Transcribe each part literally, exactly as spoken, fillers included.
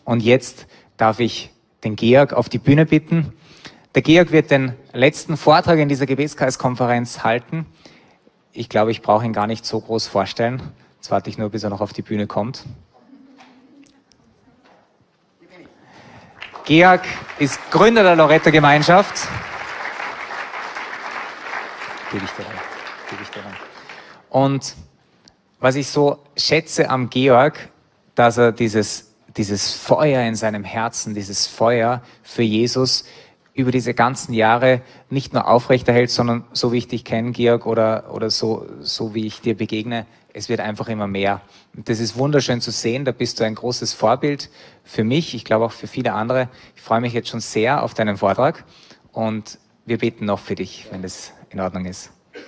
Und jetzt darf ich den Georg auf die Bühne bitten. Der Georg wird den letzten Vortrag in dieser Gebetskreiskonferenz halten. Ich glaube, ich brauche ihn gar nicht so groß vorstellen. Jetzt warte ich nur, bis er noch auf die Bühne kommt. Georg ist Gründer der Loretto-Gemeinschaft. Gebe ich dir dann. Gebe ich dir dann. Und was ich so schätze am Georg, dass er dieses, dieses Feuer in seinem Herzen, dieses Feuer für Jesus über diese ganzen Jahre nicht nur aufrechterhält, sondern so wie ich dich kenne, Georg, oder, oder so, so wie ich dir begegne, es wird einfach immer mehr. Und das ist wunderschön zu sehen, da bist du ein großes Vorbild für mich, ich glaube auch für viele andere. Ich freue mich jetzt schon sehr auf deinen Vortrag und wir beten noch für dich, wenn das in Ordnung ist.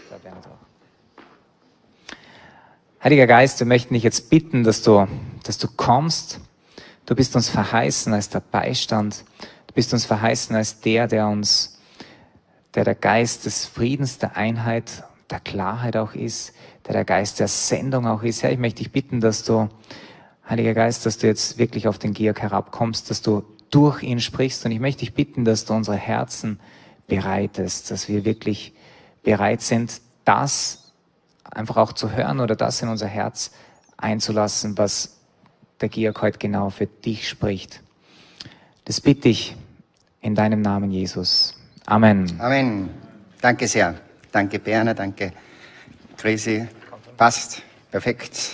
Heiliger Geist, wir möchten dich jetzt bitten, dass du, dass du kommst. Du bist uns verheißen als der Beistand. Du bist uns verheißen als der, der uns, der der Geist des Friedens, der Einheit, der Klarheit auch ist, der der Geist der Sendung auch ist. Herr, ich möchte dich bitten, dass du, Heiliger Geist, dass du jetzt wirklich auf den Georg herabkommst, dass du durch ihn sprichst. Und ich möchte dich bitten, dass du unsere Herzen bereitest, dass wir wirklich bereit sind, das einfach auch zu hören oder das in unser Herz einzulassen, was der Georg heute genau für dich spricht. Das bitte ich in deinem Namen, Jesus. Amen. Amen. Danke sehr. Danke, Berner. Danke, Chrissy. Passt. Perfekt.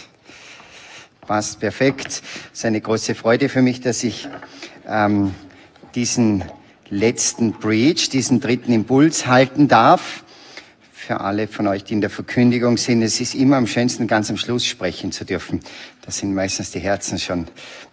Passt perfekt. Es ist eine große Freude für mich, dass ich ähm, diesen letzten Preach, diesen dritten Impuls halten darf. Für alle von euch, die in der Verkündigung sind, es ist immer am schönsten, ganz am Schluss sprechen zu dürfen. Da sind meistens die Herzen schon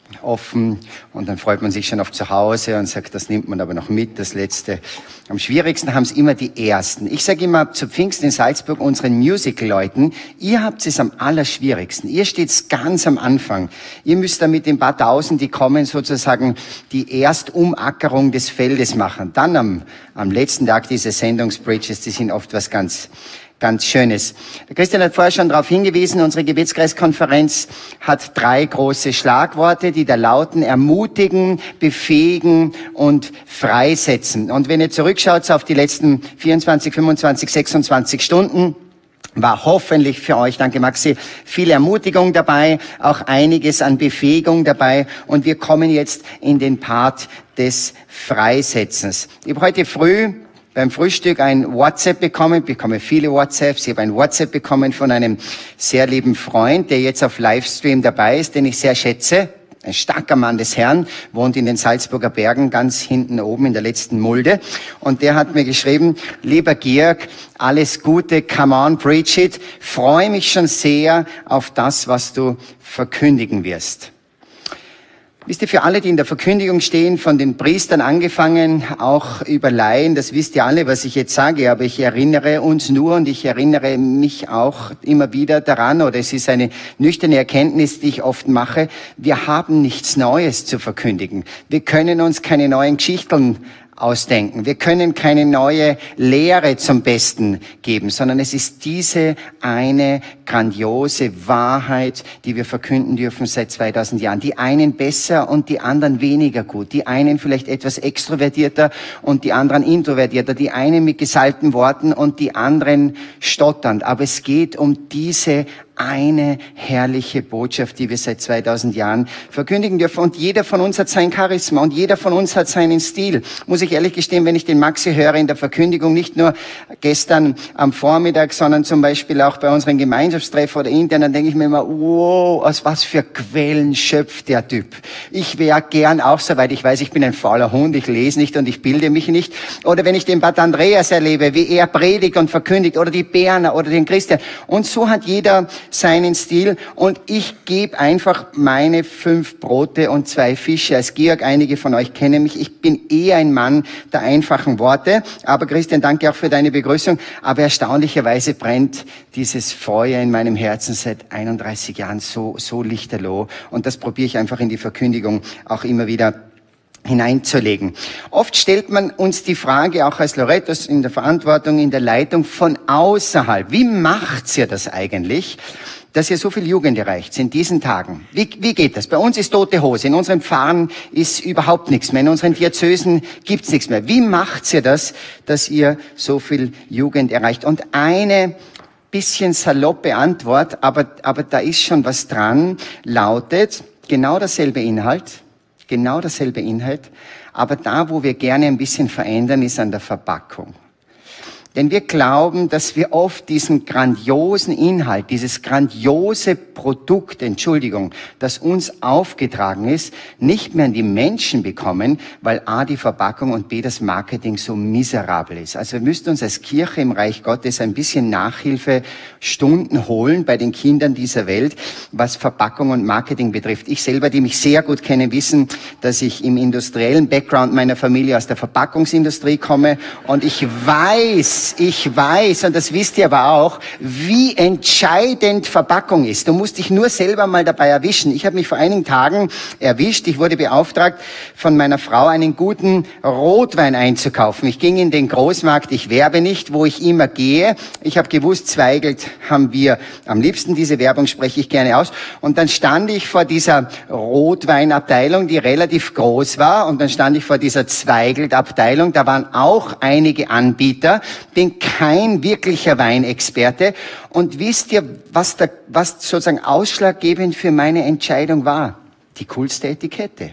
offen und dann freut man sich schon auf zu Hause und sagt, das nimmt man aber noch mit, das Letzte. Am schwierigsten haben es immer die Ersten. Ich sage immer zu Pfingsten in Salzburg unseren Musical-Leuten, ihr habt es am allerschwierigsten. Ihr steht ganz am Anfang. Ihr müsst da mit den paar Tausend, die kommen, sozusagen die Erstumackerung des Feldes machen. Dann am, am letzten Tag diese Sendungsbridges, die sind oft was ganz Ganz Schönes. Der Christian hat vorher schon darauf hingewiesen, unsere Gebetskreiskonferenz hat drei große Schlagworte, die da lauten: ermutigen, befähigen und freisetzen. Und wenn ihr zurückschaut auf die letzten vierundzwanzig, fünfundzwanzig, sechsundzwanzig Stunden, war hoffentlich für euch, danke Maxi, viel Ermutigung dabei, auch einiges an Befähigung dabei. Und wir kommen jetzt in den Part des Freisetzens. Ich habe heute früh beim Frühstück ein WhatsApp bekommen, ich bekomme viele WhatsApps, ich habe ein WhatsApp bekommen von einem sehr lieben Freund, der jetzt auf Livestream dabei ist, den ich sehr schätze. Ein starker Mann des Herrn, wohnt in den Salzburger Bergen, ganz hinten oben in der letzten Mulde. Und der hat mir geschrieben: Lieber Georg, alles Gute, come on, preach it. Freue mich schon sehr auf das, was du verkündigen wirst. Wisst ihr, für alle, die in der Verkündigung stehen, von den Priestern angefangen, auch über Laien, das wisst ihr alle, was ich jetzt sage, aber ich erinnere uns nur und ich erinnere mich auch immer wieder daran, oder es ist eine nüchterne Erkenntnis, die ich oft mache: Wir haben nichts Neues zu verkündigen. Wir können uns keine neuen Geschichten ausdenken. Wir können keine neue Lehre zum Besten geben, sondern es ist diese eine grandiose Wahrheit, die wir verkünden dürfen seit zweitausend Jahren. Die einen besser und die anderen weniger gut. Die einen vielleicht etwas extrovertierter und die anderen introvertierter. Die einen mit gesalbten Worten und die anderen stotternd. Aber es geht um diese eine herrliche Botschaft, die wir seit zweitausend Jahren verkündigen dürfen. Und jeder von uns hat sein Charisma und jeder von uns hat seinen Stil. Muss ich ehrlich gestehen, wenn ich den Maxi höre in der Verkündigung, nicht nur gestern am Vormittag, sondern zum Beispiel auch bei unseren Gemeinschaftstreffen oder intern, dann denke ich mir immer, wow, aus was für Quellen schöpft der Typ. Ich wäre gern auch so weit. Ich weiß, ich bin ein fauler Hund, ich lese nicht und ich bilde mich nicht. Oder wenn ich den Pat Andreas erlebe, wie er predigt und verkündigt, oder die Berner oder den Christian. Und so hat jeder seinen Stil und ich gebe einfach meine fünf Brote und zwei Fische. Als Georg, einige von euch kennen mich, ich bin eher ein Mann der einfachen Worte. Aber Christian, danke auch für deine Begrüßung. Aber erstaunlicherweise brennt dieses Feuer in meinem Herzen seit einunddreißig Jahren so, so lichterloh. Und das probiere ich einfach in die Verkündigung auch immer wieder hineinzulegen. Oft stellt man uns die Frage, auch als Lorettos in der Verantwortung, in der Leitung, von außerhalb. Wie macht's ihr das eigentlich? dass ihr so viel Jugend erreicht in diesen Tagen. Wie, wie geht das? Bei uns ist tote Hose. In unseren Pfarren ist überhaupt nichts mehr. In unseren Diözesen gibt's nichts mehr. Wie macht ihr das, dass ihr so viel Jugend erreicht? Und eine bisschen saloppe Antwort, aber, aber da ist schon was dran, lautet genau dasselbe Inhalt, genau dasselbe Inhalt, aber da, wo wir gerne ein bisschen verändern, ist an der Verpackung. Denn wir glauben, dass wir oft diesen grandiosen Inhalt, dieses grandiose Produkt, Entschuldigung, das uns aufgetragen ist, nicht mehr an die Menschen bekommen, weil A, die Verpackung und B, das Marketing so miserabel ist. Also wir müssten uns als Kirche im Reich Gottes ein bisschen Nachhilfestunden holen bei den Kindern dieser Welt, was Verpackung und Marketing betrifft. Ich selber, die mich sehr gut kennen, wissen, dass ich im industriellen Background meiner Familie aus der Verpackungsindustrie komme und ich weiß, Ich weiß, und das wisst ihr aber auch, wie entscheidend Verpackung ist. Du musst dich nur selber mal dabei erwischen. Ich habe mich vor einigen Tagen erwischt. Ich wurde beauftragt, von meiner Frau einen guten Rotwein einzukaufen. Ich ging in den Großmarkt, ich werbe nicht, wo ich immer gehe. Ich habe gewusst, Zweigelt haben wir am liebsten. Diese Werbung spreche ich gerne aus. Und dann stand ich vor dieser Rotweinabteilung, die relativ groß war. Und dann stand ich vor dieser Zweigelt-Abteilung. Da waren auch einige Anbieter. Bin kein wirklicher Weinexperte. Und wisst ihr, was, da, was sozusagen ausschlaggebend für meine Entscheidung war? Die coolste Etikette.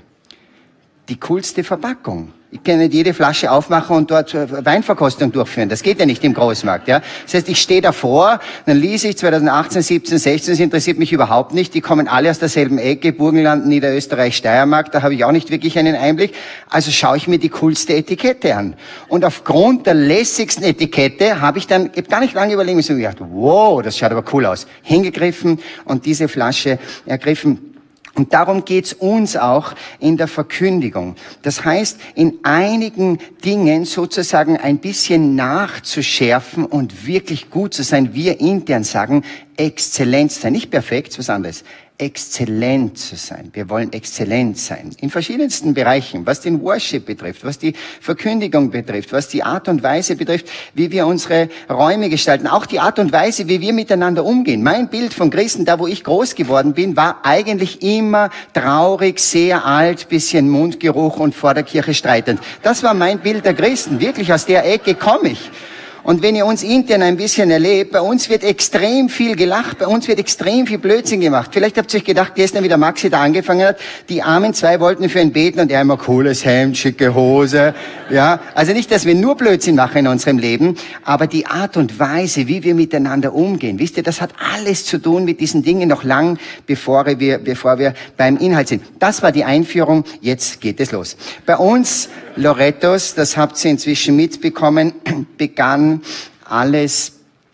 Die coolste Verpackung. Ich kann nicht jede Flasche aufmachen und dort Weinverkostung durchführen. Das geht ja nicht im Großmarkt. Ja? Das heißt, ich stehe davor, dann lese ich zwanzig achtzehn, siebzehn, sechzehn, das interessiert mich überhaupt nicht. Die kommen alle aus derselben Ecke, Burgenland, Niederösterreich, Steiermark, da habe ich auch nicht wirklich einen Einblick. Also schaue ich mir die coolste Etikette an. Und aufgrund der lässigsten Etikette habe ich dann, ich habe gar nicht lange überlegen müssen, ich gedacht, wow, das schaut aber cool aus. Hingegriffen und diese Flasche ergriffen. Und darum geht's uns auch in der Verkündigung. Das heißt, in einigen Dingen sozusagen ein bisschen nachzuschärfen und wirklich gut zu sein. Wir intern sagen, exzellent sein, nicht perfekt, was anderes. Exzellent zu sein. Wir wollen exzellent sein. In verschiedensten Bereichen, was den Worship betrifft, was die Verkündigung betrifft, was die Art und Weise betrifft, wie wir unsere Räume gestalten, auch die Art und Weise, wie wir miteinander umgehen. Mein Bild von Christen, da wo ich groß geworden bin, war eigentlich immer traurig, sehr alt, bisschen Mundgeruch und vor der Kirche streitend. Das war mein Bild der Christen. Wirklich aus der Ecke komme ich. Und wenn ihr uns intern ein bisschen erlebt, bei uns wird extrem viel gelacht, bei uns wird extrem viel Blödsinn gemacht. Vielleicht habt ihr euch gedacht, gestern, wie der Maxi da angefangen hat, die armen zwei wollten für ihn beten und er immer cooles Hemd, schicke Hose. Ja, also nicht, dass wir nur Blödsinn machen in unserem Leben, aber die Art und Weise, wie wir miteinander umgehen, wisst ihr, das hat alles zu tun mit diesen Dingen noch lang, bevor wir, bevor wir beim Inhalt sind. Das war die Einführung, jetzt geht es los. Bei uns, Lorettos, das habt ihr inzwischen mitbekommen, begann alles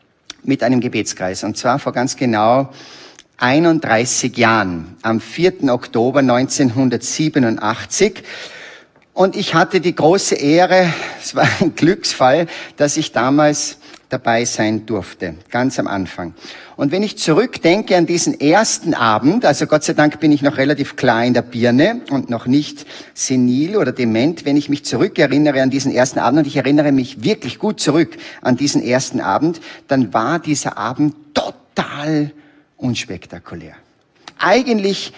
mit einem Gebetskreis. Und zwar vor ganz genau einunddreißig Jahren, am vierten Oktober neunzehnhundertsiebenundachtzig. Und ich hatte die große Ehre, es war ein Glücksfall, dass ich damals dabei sein durfte, ganz am Anfang. Und wenn ich zurückdenke an diesen ersten Abend, also Gott sei Dank bin ich noch relativ klar in der Birne und noch nicht senil oder dement, wenn ich mich zurückerinnere an diesen ersten Abend, und ich erinnere mich wirklich gut zurück an diesen ersten Abend, dann war dieser Abend total unspektakulär. Eigentlich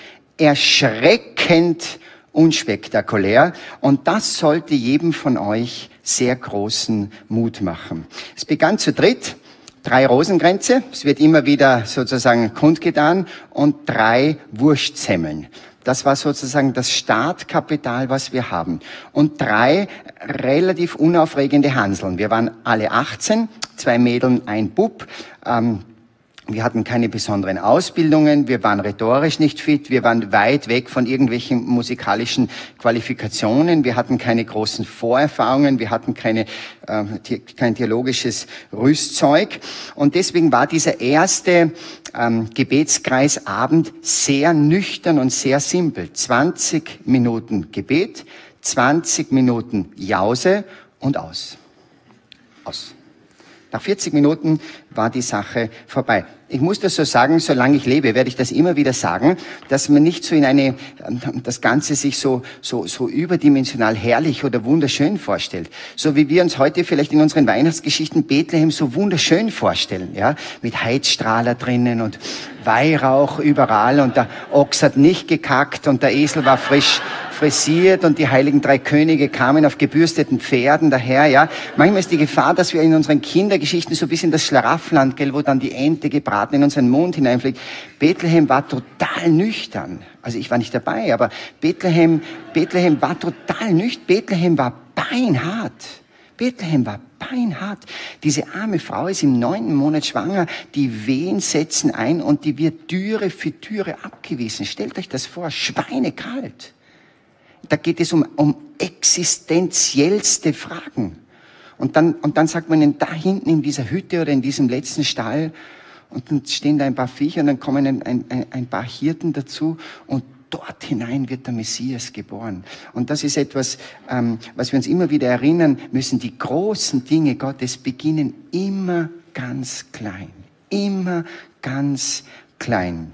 erschreckend unspektakulär, und das sollte jedem von euch sehr großen Mut machen. Es begann zu dritt, drei Rosenkränze, es wird immer wieder sozusagen kundgetan, und drei Wurstsemmeln. Das war sozusagen das Startkapital, was wir haben. Und drei relativ unaufregende Hanseln. Wir waren alle achtzehn, zwei Mädeln, ein Bub. Ähm, Wir hatten keine besonderen Ausbildungen, wir waren rhetorisch nicht fit, wir waren weit weg von irgendwelchen musikalischen Qualifikationen, wir hatten keine großen Vorerfahrungen, wir hatten keine, äh, kein theologisches Rüstzeug. Und deswegen war dieser erste ähm, Gebetskreisabend sehr nüchtern und sehr simpel. zwanzig Minuten Gebet, zwanzig Minuten Jause und aus. Aus. Nach vierzig Minuten war die Sache vorbei. ich muss das so sagen, solange ich lebe, werde ich das immer wieder sagen, dass man nicht so in eine, das Ganze sich so, so, so überdimensional herrlich oder wunderschön vorstellt. So wie wir uns heute vielleicht in unseren Weihnachtsgeschichten Bethlehem so wunderschön vorstellen, ja, mit Heizstrahler drinnen und Weihrauch überall und der Ochs hat nicht gekackt und der Esel war frisch frisiert und die heiligen drei Könige kamen auf gebürsteten Pferden daher, ja. Manchmal ist die Gefahr, dass wir in unseren Kindergeschichten so ein bisschen das Schlaraffenland, gell, wo dann die Ente gebraten in unseren Mund hineinfliegt. Bethlehem war total nüchtern. Also ich war nicht dabei, aber Bethlehem, Bethlehem war total nüchtern. Bethlehem war beinhart. Bethlehem war beinhart. Diese arme Frau ist im neunten Monat schwanger, die Wehen setzen ein und die wird Türe für Türe abgewiesen. Stellt euch das vor, schweinekalt. Da geht es um, um existenziellste Fragen. Und dann, und dann sagt man ihnen, da hinten in dieser Hütte oder in diesem letzten Stall, und dann stehen da ein paar Viecher und dann kommen ein, ein, ein paar Hirten dazu und dort hinein wird der Messias geboren. Und das ist etwas, ähm, was wir uns immer wieder erinnern müssen. Die großen Dinge Gottes beginnen immer ganz klein. Immer ganz klein.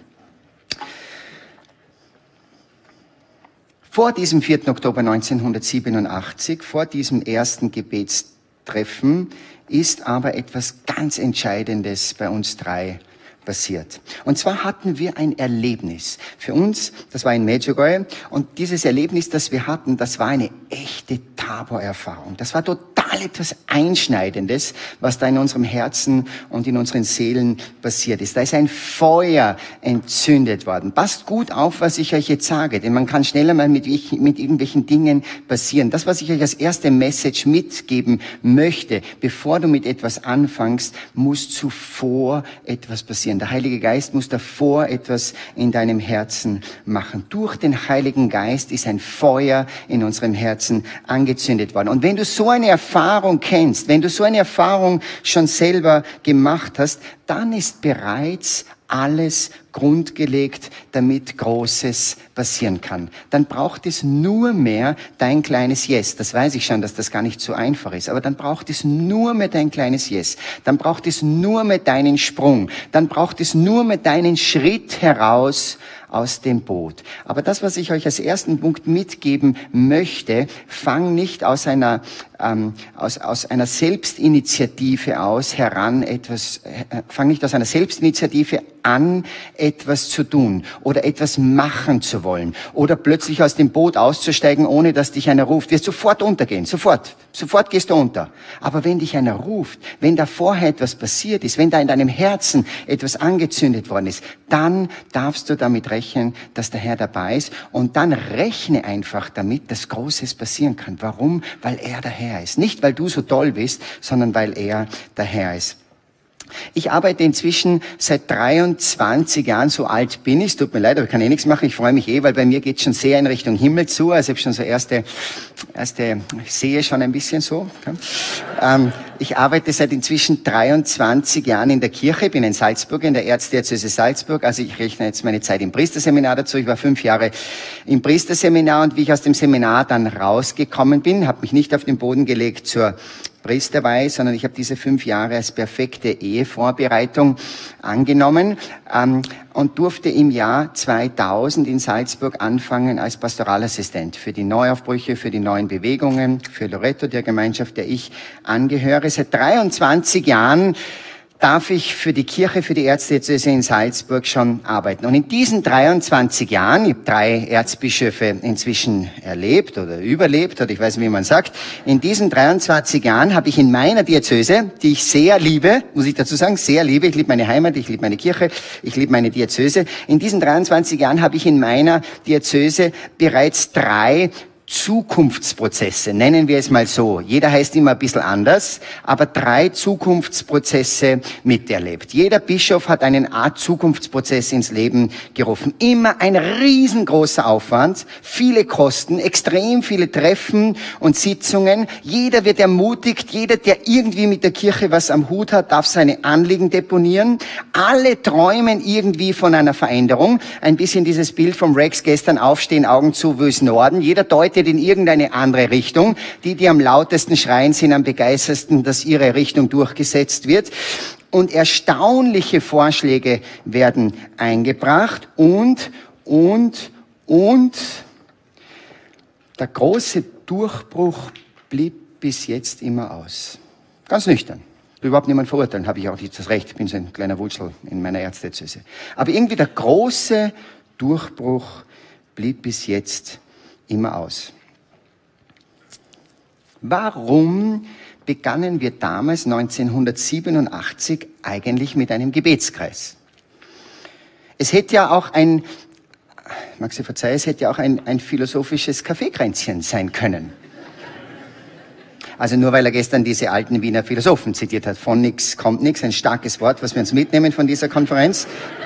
Vor diesem vierten Oktober neunzehnhundertsiebenundachtzig, vor diesem ersten Gebetstreffen, ist aber etwas ganz Entscheidendes bei uns drei passiert. Und zwar hatten wir ein Erlebnis. Für uns, das war in Medjugorje, und dieses Erlebnis, das wir hatten, das war eine echte Tabor-Erfahrung. Das war total etwas Einschneidendes, was da in unserem Herzen und in unseren Seelen passiert ist. Da ist ein Feuer entzündet worden. Passt gut auf, was ich euch jetzt sage, denn man kann schneller mal mit, mit irgendwelchen Dingen passieren. Das, was ich euch als erste Message mitgeben möchte, bevor du mit etwas anfängst, muss zuvor etwas passieren. Der Heilige Geist muss davor etwas in deinem Herzen machen. Durch den Heiligen Geist ist ein Feuer in unserem Herzen angezündet worden. Und wenn du so eine Erfahrung kennst, wenn du so eine Erfahrung schon selber gemacht hast, dann ist bereits alles grundgelegt, damit Großes passieren kann. Dann braucht es nur mehr dein kleines Yes. Das weiß ich schon, dass das gar nicht so einfach ist. Aber dann braucht es nur mehr dein kleines Yes. Dann braucht es nur mehr deinen Sprung. Dann braucht es nur mehr deinen Schritt heraus aus dem Boot. Aber das, was ich euch als ersten Punkt mitgeben möchte, fang nicht aus einer ähm, aus aus einer Selbstinitiative aus heran etwas, äh, fang nicht aus einer Selbstinitiative an, etwas zu tun oder etwas machen zu wollen oder plötzlich aus dem Boot auszusteigen, ohne dass dich einer ruft. Wirst sofort untergehen, sofort, sofort gehst du unter. Aber wenn dich einer ruft, wenn da vorher etwas passiert ist, wenn da in deinem Herzen etwas angezündet worden ist, dann darfst du damit rechnen, dass der Herr dabei ist, und dann rechne einfach damit, dass Großes passieren kann. Warum? Weil er der Herr ist. Nicht, weil du so toll bist, sondern weil er der Herr ist. Ich arbeite inzwischen seit dreiundzwanzig Jahren, so alt bin ich, tut mir leid, aber ich kann eh nichts machen, ich freue mich eh, weil bei mir geht es schon sehr in Richtung Himmel zu, also ich habe schon so erste, erste, ich sehe schon ein bisschen so. Okay. Ähm, ich arbeite seit inzwischen dreiundzwanzig Jahren in der Kirche, bin in Salzburg, in der Erzdiözese Salzburg, also ich rechne jetzt meine Zeit im Priesterseminar dazu, ich war fünf Jahre im Priesterseminar, und wie ich aus dem Seminar dann rausgekommen bin, habe mich nicht auf den Boden gelegt zur Priesterweihe, sondern ich habe diese fünf Jahre als perfekte Ehevorbereitung angenommen ähm, und durfte im Jahr zweitausend in Salzburg anfangen als Pastoralassistent für die Neuaufbrüche, für die neuen Bewegungen, für Loretto, der Gemeinschaft, der ich angehöre. Seit dreiundzwanzig Jahren darf ich für die Kirche, für die Erzdiözese in Salzburg schon arbeiten. Und in diesen dreiundzwanzig Jahren, ich habe drei Erzbischöfe inzwischen erlebt oder überlebt, oder ich weiß nicht, wie man sagt, in diesen dreiundzwanzig Jahren habe ich in meiner Diözese, die ich sehr liebe, muss ich dazu sagen, sehr liebe, ich liebe meine Heimat, ich liebe meine Kirche, ich liebe meine Diözese, in diesen dreiundzwanzig Jahren habe ich in meiner Diözese bereits drei Zukunftsprozesse, nennen wir es mal so. Jeder heißt immer ein bisschen anders, aber drei Zukunftsprozesse miterlebt. Jeder Bischof hat einen Art Zukunftsprozess ins Leben gerufen. Immer ein riesengroßer Aufwand, viele Kosten, extrem viele Treffen und Sitzungen. Jeder wird ermutigt, jeder, der irgendwie mit der Kirche was am Hut hat, darf seine Anliegen deponieren. Alle träumen irgendwie von einer Veränderung. Ein bisschen dieses Bild vom Rex gestern, aufstehen, Augen zu, wo ist Norden. Jeder deutet in irgendeine andere Richtung. Die, die am lautesten schreien, sind am begeistertsten, dass ihre Richtung durchgesetzt wird. und erstaunliche Vorschläge werden eingebracht und, und, und der große Durchbruch blieb bis jetzt immer aus. Ganz nüchtern. Ich will überhaupt niemanden verurteilen, habe ich auch nicht das Recht. Ich bin so ein kleiner Wutschel in meiner Erzdiözese. Aber irgendwie der große Durchbruch blieb bis jetzt immer aus. Warum begannen wir damals neunzehnhundertsiebenundachtzig eigentlich mit einem Gebetskreis? Es hätte ja auch ein, mag Sie verzeihen, es hätte ja auch ein, ein philosophisches Kaffeekränzchen sein können. Also nur weil er gestern diese alten Wiener Philosophen zitiert hat, von nix kommt nix, ein starkes Wort, was wir uns mitnehmen von dieser Konferenz.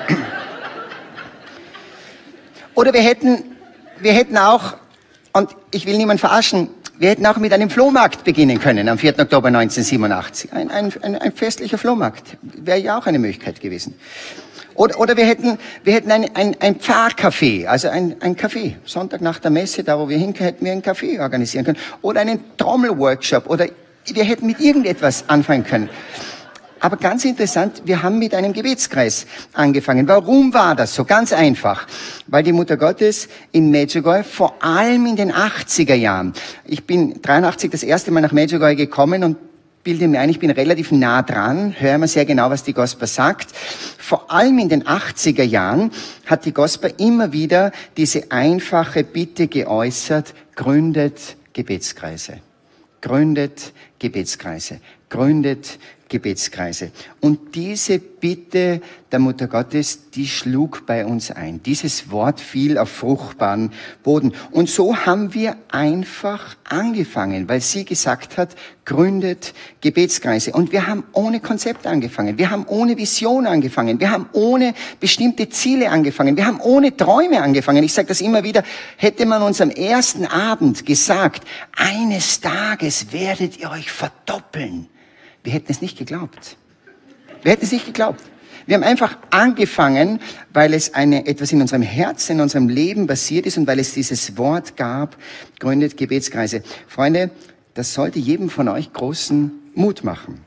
Oder wir hätten, wir hätten auch, und ich will niemanden verarschen, wir hätten auch mit einem Flohmarkt beginnen können am vierten Oktober neunzehnhundertsiebenundachtzig. Ein, ein, ein, ein festlicher Flohmarkt wäre ja auch eine Möglichkeit gewesen. Oder, oder wir hätten, wir hätten ein, ein, ein Pfarrcafé, also ein, ein Café. Sonntag nach der Messe, da wo wir hinkommen, hätten wir ein Café organisieren können. Oder einen Trommelworkshop. Oder wir hätten mit irgendetwas anfangen können. Aber ganz interessant, wir haben mit einem Gebetskreis angefangen. Warum war das so? Ganz einfach. Weil die Mutter Gottes in Medjugorje, vor allem in den achtziger Jahren, ich bin dreiundachtzig das erste Mal nach Medjugorje gekommen und bilde mir ein, ich bin relativ nah dran, höre mir sehr genau, was die Gospa sagt. Vor allem in den achtziger Jahren hat die Gospa immer wieder diese einfache Bitte geäußert, gründet Gebetskreise. Gründet Gebetskreise. Gründet Gebetskreise. Und diese Bitte der Mutter Gottes, die schlug bei uns ein. Dieses Wort fiel auf fruchtbaren Boden. Und so haben wir einfach angefangen, weil sie gesagt hat, gründet Gebetskreise. Und wir haben ohne Konzept angefangen. Wir haben ohne Vision angefangen. Wir haben ohne bestimmte Ziele angefangen. Wir haben ohne Träume angefangen. Ich sage das immer wieder, hätte man uns am ersten Abend gesagt, eines Tages werdet ihr euch verdoppeln. Wir hätten es nicht geglaubt. Wir hätten es nicht geglaubt. Wir haben einfach angefangen, weil es eine, etwas in unserem Herzen, in unserem Leben passiert ist und weil es dieses Wort gab, gründet Gebetskreise. Freunde, das sollte jedem von euch großen Mut machen.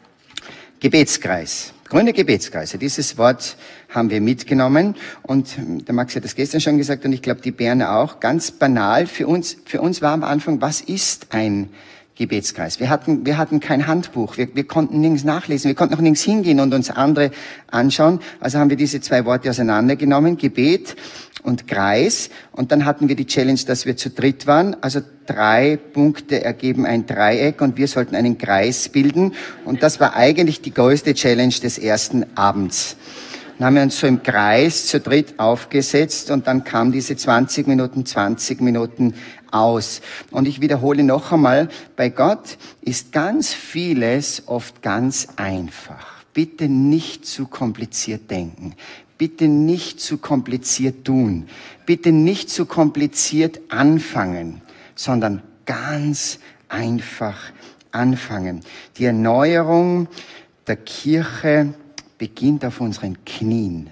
Gebetskreis. Gründe Gebetskreise. Dieses Wort haben wir mitgenommen und der Max hat das gestern schon gesagt und ich glaube die Berner auch. Ganz banal für uns, für uns war am Anfang, was ist ein Gebetskreis? Wir hatten, wir hatten kein Handbuch. Wir, wir konnten nirgends nachlesen. Wir konnten auch nirgends hingehen und uns andere anschauen. Also haben wir diese zwei Worte auseinandergenommen. Gebet und Kreis. Und dann hatten wir die Challenge, dass wir zu dritt waren. Also drei Punkte ergeben ein Dreieck und wir sollten einen Kreis bilden. Und das war eigentlich die größte Challenge des ersten Abends. Dann haben wir uns so im Kreis zu dritt aufgesetzt und dann kam diese zwanzig Minuten, zwanzig Minuten aus. Und ich wiederhole noch einmal, bei Gott ist ganz vieles oft ganz einfach. Bitte nicht zu kompliziert denken. Bitte nicht zu kompliziert tun. Bitte nicht zu kompliziert anfangen, sondern ganz einfach anfangen. Die Erneuerung der Kirche beginnt auf unseren Knien.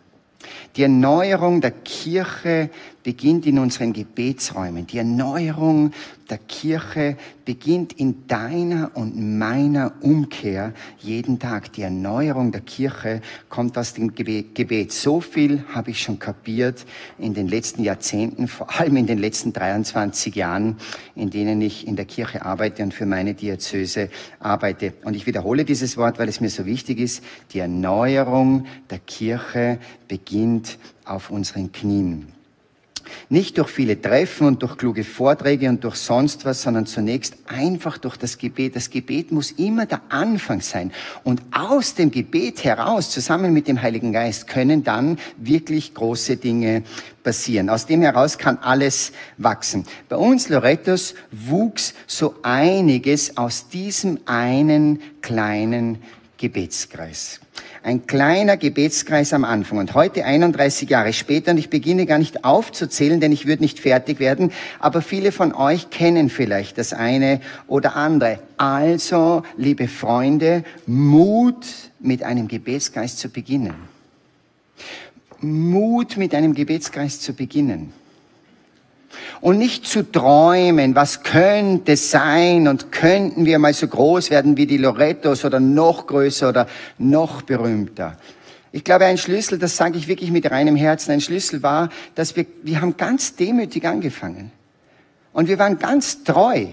Die Erneuerung der Kirche beginnt in unseren Gebetsräumen. Die Erneuerung der Kirche beginnt in deiner und meiner Umkehr jeden Tag. Die Erneuerung der Kirche kommt aus dem Gebet. So viel habe ich schon kapiert in den letzten Jahrzehnten, vor allem in den letzten dreiundzwanzig Jahren, in denen ich in der Kirche arbeite und für meine Diözese arbeite. Und ich wiederhole dieses Wort, weil es mir so wichtig ist. Die Erneuerung der Kirche beginnt auf unseren Knien. Nicht durch viele Treffen und durch kluge Vorträge und durch sonst was, sondern zunächst einfach durch das Gebet. Das Gebet muss immer der Anfang sein. Und aus dem Gebet heraus, zusammen mit dem Heiligen Geist, können dann wirklich große Dinge passieren. Aus dem heraus kann alles wachsen. Bei uns, Lorettos, wuchs so einiges aus diesem einen kleinen Gebetskreis. Ein kleiner Gebetskreis am Anfang und heute einunddreißig Jahre später und ich beginne gar nicht aufzuzählen, denn ich würde nicht fertig werden, aber viele von euch kennen vielleicht das eine oder andere. Also, liebe Freunde, Mut mit einem Gebetskreis zu beginnen. Mut mit einem Gebetskreis zu beginnen. Und nicht zu träumen, was könnte sein und könnten wir mal so groß werden wie die Lorettos oder noch größer oder noch berühmter. Ich glaube, ein Schlüssel, das sage ich wirklich mit reinem Herzen, ein Schlüssel war, dass wir, wir haben ganz demütig angefangen. Und wir waren ganz treu.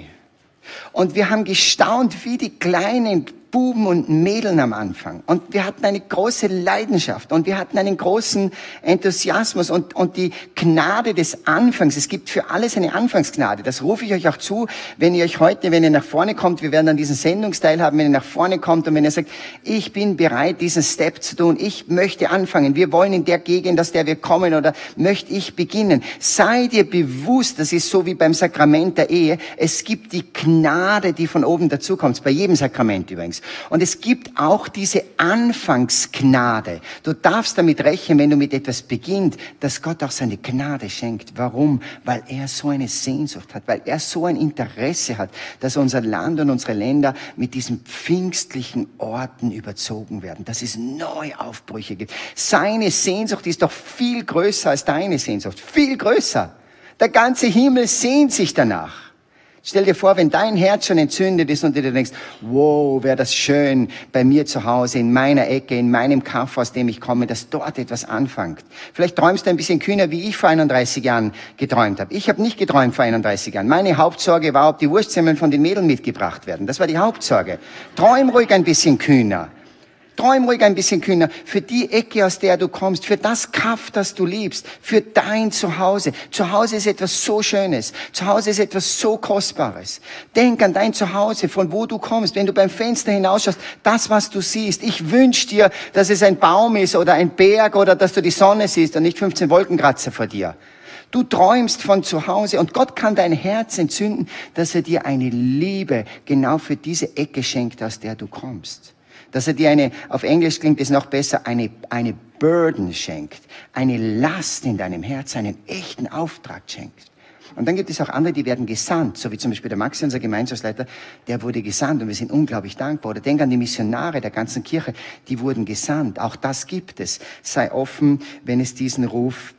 Und wir haben gestaunt wie die kleinen Buben und Mädeln am Anfang. Und wir hatten eine große Leidenschaft und wir hatten einen großen Enthusiasmus und, und die Gnade des Anfangs. Es gibt für alles eine Anfangsgnade. Das rufe ich euch auch zu, wenn ihr euch heute, wenn ihr nach vorne kommt, wir werden dann diesen Sendungsteil haben, wenn ihr nach vorne kommt und wenn ihr sagt, ich bin bereit, diesen Step zu tun, ich möchte anfangen, wir wollen in der Gegend, aus der wir kommen oder möchte ich beginnen. Sei dir bewusst, das ist so wie beim Sakrament der Ehe, es gibt die Gnade, die von oben dazukommt, bei jedem Sakrament übrigens. Und es gibt auch diese Anfangsgnade. Du darfst damit rechnen, wenn du mit etwas beginnst, dass Gott auch seine Gnade schenkt. Warum? Weil er so eine Sehnsucht hat, weil er so ein Interesse hat, dass unser Land und unsere Länder mit diesen pfingstlichen Orten überzogen werden, dass es Neuaufbrüche gibt. Seine Sehnsucht ist doch viel größer als deine Sehnsucht, viel größer. Der ganze Himmel sehnt sich danach. Stell dir vor, wenn dein Herz schon entzündet ist und du dir denkst, wow, wäre das schön bei mir zu Hause, in meiner Ecke, in meinem Kaff, aus dem ich komme, dass dort etwas anfängt. Vielleicht träumst du ein bisschen kühner, wie ich vor einunddreißig Jahren geträumt habe. Ich habe nicht geträumt vor einunddreißig Jahren. Meine Hauptsorge war, ob die Wurstsemmeln von den Mädeln mitgebracht werden. Das war die Hauptsorge. Träum ruhig ein bisschen kühner. Träum ruhig ein bisschen kühner für die Ecke, aus der du kommst, für das Kaff, das du liebst, für dein Zuhause. Zuhause ist etwas so Schönes. Zuhause ist etwas so Kostbares. Denk an dein Zuhause, von wo du kommst. Wenn du beim Fenster hinausschaust, das, was du siehst. Ich wünsche dir, dass es ein Baum ist oder ein Berg oder dass du die Sonne siehst und nicht fünfzehn Wolkenkratzer vor dir. Du träumst von zu Hause und Gott kann dein Herz entzünden, dass er dir eine Liebe genau für diese Ecke schenkt, aus der du kommst. Dass er dir eine, auf Englisch klingt es noch besser, eine, eine Burden schenkt, eine Last in deinem Herz, einen echten Auftrag schenkt. Und dann gibt es auch andere, die werden gesandt, so wie zum Beispiel der Maxi, unser Gemeinschaftsleiter, der wurde gesandt und wir sind unglaublich dankbar. Oder denk an die Missionare der ganzen Kirche, die wurden gesandt. Auch das gibt es. Sei offen, wenn es diesen Ruf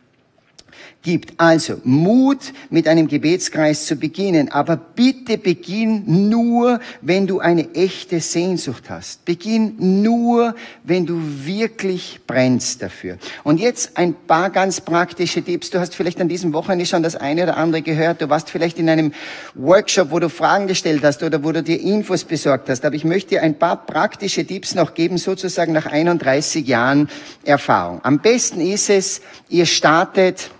gibt. Also Mut, mit einem Gebetskreis zu beginnen, aber bitte beginn nur, wenn du eine echte Sehnsucht hast. Beginn nur, wenn du wirklich brennst dafür. Und jetzt ein paar ganz praktische Tipps. Du hast vielleicht an diesem Wochenende schon das eine oder andere gehört. Du warst vielleicht in einem Workshop, wo du Fragen gestellt hast oder wo du dir Infos besorgt hast. Aber ich möchte dir ein paar praktische Tipps noch geben, sozusagen nach einunddreißig Jahren Erfahrung. Am besten ist es, ihr startet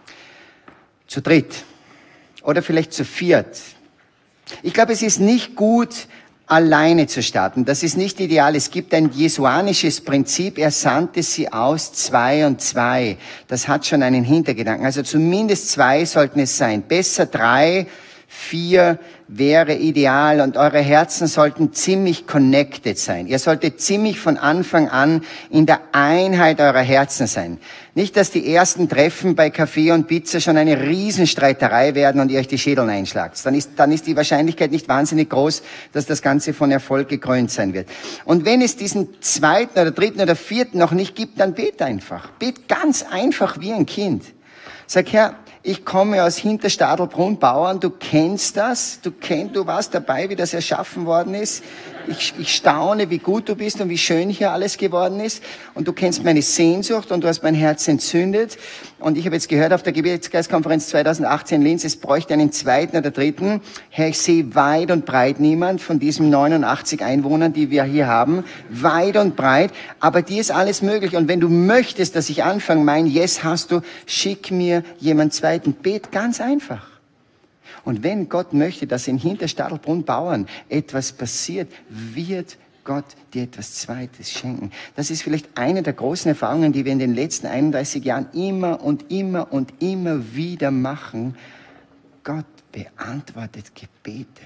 zu dritt oder vielleicht zu viert. Ich glaube, es ist nicht gut, alleine zu starten. Das ist nicht ideal. Es gibt ein jesuanisches Prinzip, er sandte sie aus, zwei und zwei. Das hat schon einen Hintergedanken. Also zumindest zwei sollten es sein. Besser drei, vier wäre ideal und eure Herzen sollten ziemlich connected sein. Ihr solltet ziemlich von Anfang an in der Einheit eurer Herzen sein. Nicht, dass die ersten Treffen bei Kaffee und Pizza schon eine Riesenstreiterei werden und ihr euch die Schädel einschlagt. Dann ist, dann ist die Wahrscheinlichkeit nicht wahnsinnig groß, dass das Ganze von Erfolg gekrönt sein wird. Und wenn es diesen zweiten oder dritten oder vierten noch nicht gibt, dann bet einfach. Bet ganz einfach wie ein Kind. Sag, Herr, ich komme aus Hinterstadelbrunn, Bauern, du kennst das, du kennst, du warst dabei, wie das erschaffen worden ist. Ich, ich staune, wie gut du bist und wie schön hier alles geworden ist. Und du kennst meine Sehnsucht und du hast mein Herz entzündet. Und ich habe jetzt gehört auf der Gebetsgeistkonferenz zweitausendachtzehn in Linz, es bräuchte einen zweiten oder dritten. Herr, ich sehe weit und breit niemand von diesen neunundachtzig Einwohnern, die wir hier haben. Weit und breit. Aber dir ist alles möglich. Und wenn du möchtest, dass ich anfange, mein Yes hast du, schick mir jemand zweiten. Bet ganz einfach. Und wenn Gott möchte, dass in Hinterstadelbrunn Bauern etwas passiert, wird Gott dir etwas Zweites schenken. Das ist vielleicht eine der großen Erfahrungen, die wir in den letzten einunddreißig Jahren immer und immer und immer wieder machen. Gott beantwortet Gebete.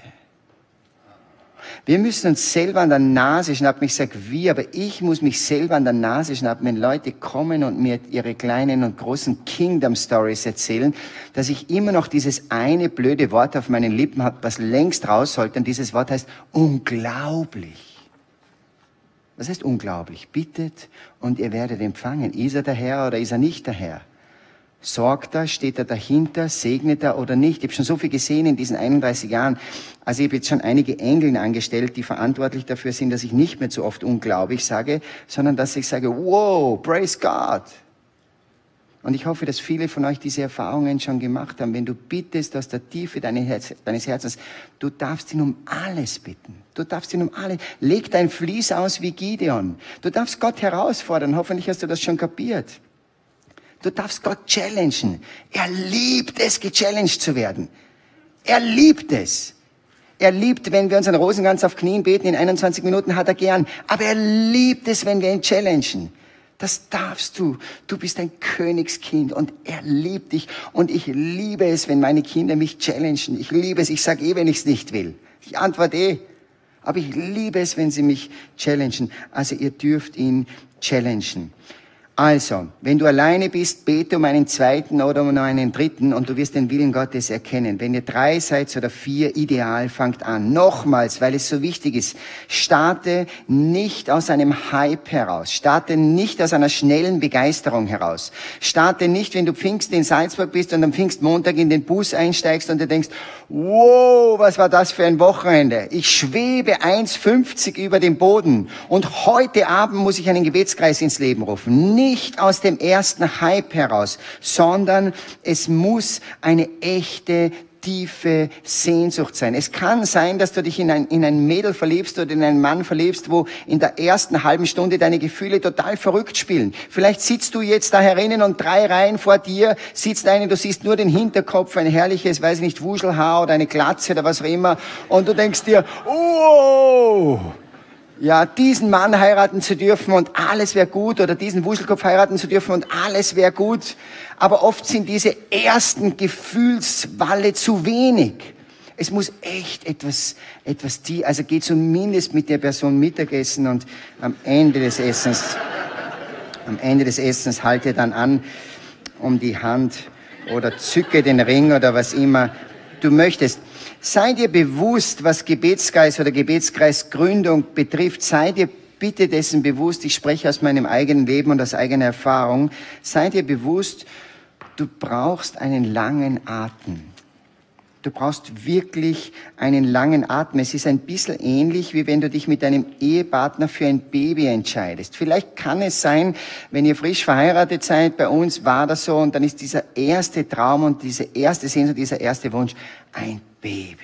Wir müssen uns selber an der Nase schnappen. Ich sage wir, aber ich muss mich selber an der Nase schnappen, wenn Leute kommen und mir ihre kleinen und großen Kingdom Stories erzählen, dass ich immer noch dieses eine blöde Wort auf meinen Lippen habe, was längst raus sollte. Und dieses Wort heißt unglaublich. Was heißt unglaublich? Bittet und ihr werdet empfangen. Ist er der Herr oder ist er nicht der Herr? Sorgt er, steht er dahinter, segnet er oder nicht? Ich habe schon so viel gesehen in diesen einunddreißig Jahren. Also ich habe jetzt schon einige Engel angestellt, die verantwortlich dafür sind, dass ich nicht mehr so oft unglaublich sage, sondern dass ich sage, wow, praise God. Und ich hoffe, dass viele von euch diese Erfahrungen schon gemacht haben. Wenn du bittest aus der Tiefe deines Herzens, du darfst ihn um alles bitten. Du darfst ihn um alles. Leg dein Vlies aus wie Gideon. Du darfst Gott herausfordern. Hoffentlich hast du das schon kapiert. Du darfst Gott challengen. Er liebt es, gechallenged zu werden. Er liebt es. Er liebt, wenn wir unseren Rosenkranz auf Knien beten, in einundzwanzig Minuten hat er gern. Aber er liebt es, wenn wir ihn challengen. Das darfst du. Du bist ein Königskind und er liebt dich. Und ich liebe es, wenn meine Kinder mich challengen. Ich liebe es. Ich sage eh, wenn ich es nicht will. Ich antworte eh. Aber ich liebe es, wenn sie mich challengen. Also ihr dürft ihn challengen. Also, wenn du alleine bist, bete um einen zweiten oder um einen dritten und du wirst den Willen Gottes erkennen. Wenn ihr drei seid oder vier, ideal, fangt an. Nochmals, weil es so wichtig ist, starte nicht aus einem Hype heraus. Starte nicht aus einer schnellen Begeisterung heraus. Starte nicht, wenn du Pfingsten in Salzburg bist und am Pfingstmontag in den Bus einsteigst und du denkst, wow, was war das für ein Wochenende? Ich schwebe eins fünfzig über dem Boden und heute Abend muss ich einen Gebetskreis ins Leben rufen. Nicht aus dem ersten Hype heraus, sondern es muss eine echte, tiefe Sehnsucht sein. Es kann sein, dass du dich in ein, in ein Mädel verliebst oder in einen Mann verliebst, wo in der ersten halben Stunde deine Gefühle total verrückt spielen. Vielleicht sitzt du jetzt da herinnen und drei Reihen vor dir sitzt eine, du siehst nur den Hinterkopf, ein herrliches, weiß ich nicht, Wuschelhaar oder eine Glatze oder was auch immer und du denkst dir, oh, ja, diesen Mann heiraten zu dürfen und alles wäre gut oder diesen Wuschelkopf heiraten zu dürfen und alles wäre gut. Aber oft sind diese ersten Gefühlswalle zu wenig. Es muss echt etwas, etwas, die, also geh zumindest mit der Person Mittagessen und am Ende des Essens, am Ende des Essens halte dann an um die Hand oder zücke den Ring oder was immer du möchtest. Sei dir bewusst, was Gebetskreis oder Gebetskreisgründung betrifft. Sei dir bitte dessen bewusst, ich spreche aus meinem eigenen Leben und aus eigener Erfahrung. Sei dir bewusst, du brauchst einen langen Atem. Du brauchst wirklich einen langen Atem. Es ist ein bisschen ähnlich, wie wenn du dich mit deinem Ehepartner für ein Baby entscheidest. Vielleicht kann es sein, wenn ihr frisch verheiratet seid, bei uns war das so, und dann ist dieser erste Traum und diese erste Sehnsucht, dieser erste Wunsch, ein Baby.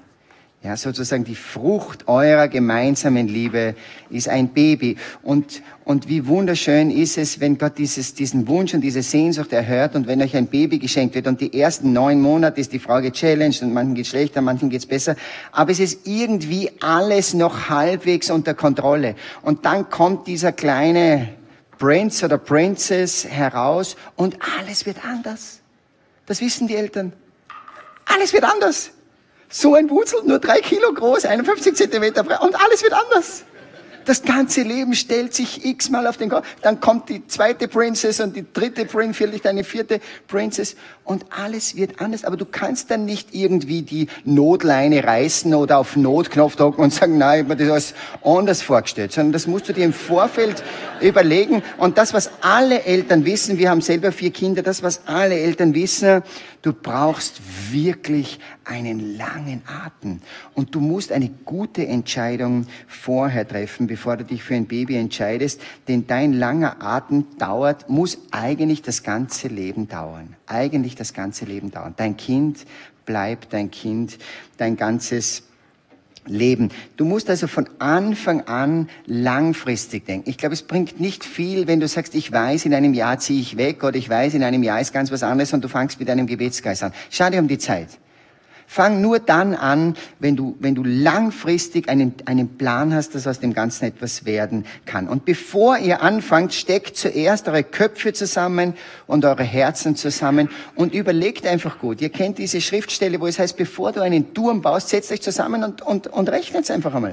Ja, sozusagen die Frucht eurer gemeinsamen Liebe ist ein Baby. Und, und wie wunderschön ist es, wenn Gott dieses, diesen Wunsch und diese Sehnsucht erhört und wenn euch ein Baby geschenkt wird. Und die ersten neun Monate ist die Frau gechallenged und manchen geht's schlechter, manchen geht's besser. Aber es ist irgendwie alles noch halbwegs unter Kontrolle. Und dann kommt dieser kleine Prince oder Princess heraus und alles wird anders. Das wissen die Eltern. Alles wird anders. So ein Wurzel, nur drei Kilo groß, einundfünfzig Zentimeter breit und alles wird anders. Das ganze Leben stellt sich x-mal auf den Kopf. Dann kommt die zweite Princess und die dritte Prince, vielleicht eine vierte Princess und alles wird anders. Aber du kannst dann nicht irgendwie die Notleine reißen oder auf Notknopf drücken und sagen, nein, ich habe mir das alles anders vorgestellt. Sondern das musst du dir im Vorfeld überlegen. Und das, was alle Eltern wissen, wir haben selber vier Kinder, das, was alle Eltern wissen, du brauchst wirklich einen langen Atem. Und du musst eine gute Entscheidung vorher treffen, bevor du dich für ein Baby entscheidest. Denn dein langer Atem dauert, muss eigentlich das ganze Leben dauern. Eigentlich das ganze Leben dauern. Dein Kind bleibt dein Kind, dein ganzes Leben. Du musst also von Anfang an langfristig denken. Ich glaube, es bringt nicht viel, wenn du sagst, ich weiß, in einem Jahr ziehe ich weg oder ich weiß, in einem Jahr ist ganz was anderes und du fangst mit einem Gebetskreis an. Schau dir um die Zeit. Fang nur dann an, wenn du, wenn du langfristig einen, einen Plan hast, dass aus dem Ganzen etwas werden kann. Und bevor ihr anfangt, steckt zuerst eure Köpfe zusammen und eure Herzen zusammen und überlegt einfach gut. Ihr kennt diese Schriftstelle, wo es heißt, bevor du einen Turm baust, setzt euch zusammen und, und, und rechnet einfach einmal.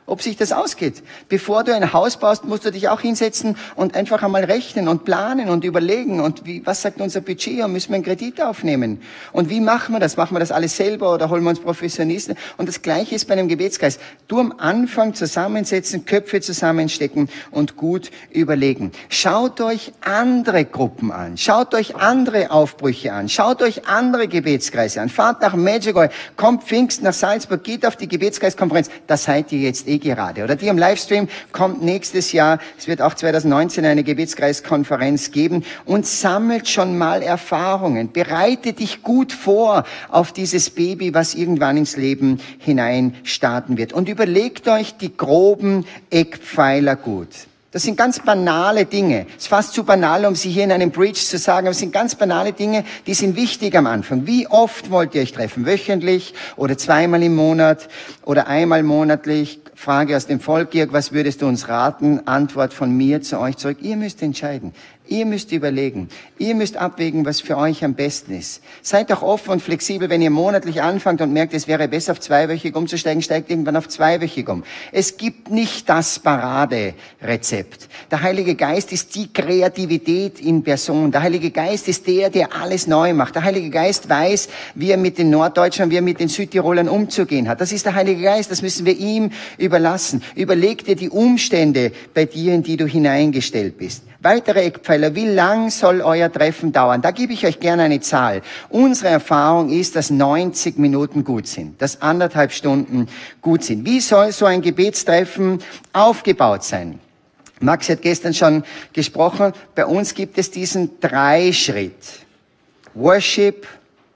ob sich das ausgeht. Bevor du ein Haus baust, musst du dich auch hinsetzen und einfach einmal rechnen und planen und überlegen. Und wie, was sagt unser Budget? Und müssen wir einen Kredit aufnehmen? Und wie machen wir das? Machen wir das alles selber oder holen wir uns Professionisten? Und das Gleiche ist bei einem Gebetskreis. Du am Anfang zusammensetzen, Köpfe zusammenstecken und gut überlegen. Schaut euch andere Gruppen an. Schaut euch andere Aufbrüche an. Schaut euch andere Gebetskreise an. Fahrt nach Medjugorje, kommt Pfingsten nach Salzburg, geht auf die Gebetskreiskonferenz. Da seid ihr jetzt eh gerade. Oder die am Livestream, kommt nächstes Jahr. Es wird auch zwanzig neunzehn eine Gebetskreiskonferenz geben und sammelt schon mal Erfahrungen. Bereite dich gut vor auf dieses Baby, was irgendwann ins Leben hinein starten wird. Und überlegt euch die groben Eckpfeiler gut. Das sind ganz banale Dinge. Es ist fast zu banal, um sie hier in einem Preach zu sagen, aber es sind ganz banale Dinge, die sind wichtig am Anfang. Wie oft wollt ihr euch treffen? Wöchentlich oder zweimal im Monat oder einmal monatlich? Frage aus dem Volk, Georg, was würdest du uns raten? Antwort von mir zu euch zurück. Ihr müsst entscheiden. Ihr müsst überlegen. Ihr müsst abwägen, was für euch am besten ist. Seid doch offen und flexibel, wenn ihr monatlich anfangt und merkt, es wäre besser auf zweiwöchig umzusteigen, steigt irgendwann auf zweiwöchig um. Es gibt nicht das Paraderezept. Der Heilige Geist ist die Kreativität in Person. Der Heilige Geist ist der, der alles neu macht. Der Heilige Geist weiß, wie er mit den Norddeutschern, wie er mit den Südtirolern umzugehen hat. Das ist der Heilige Geist, das müssen wir ihm überlassen. Überleg dir die Umstände bei dir, in die du hineingestellt bist. Weitere Eckpfeiler, wie lang soll euer Treffen dauern? Da gebe ich euch gerne eine Zahl. Unsere Erfahrung ist, dass neunzig Minuten gut sind, dass anderthalb Stunden gut sind. Wie soll so ein Gebetstreffen aufgebaut sein? Max hat gestern schon gesprochen, bei uns gibt es diesen Dreischritt. Worship,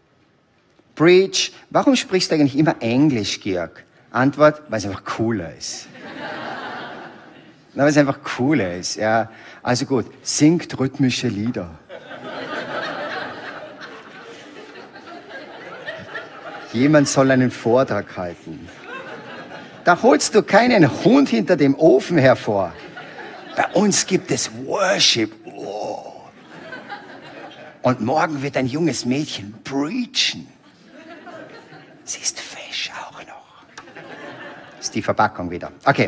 Preach. Warum sprichst du eigentlich immer Englisch, Georg? Antwort, weil es einfach cooler ist. Na, weil es einfach cooler ist, ja. Also gut, singt rhythmische Lieder. Jemand soll einen Vortrag halten. Da holst du keinen Hund hinter dem Ofen hervor. Bei uns gibt es Worship. Oh. Und morgen wird ein junges Mädchen preachen. Sie ist fesch auch noch. Das ist die Verpackung wieder. Okay.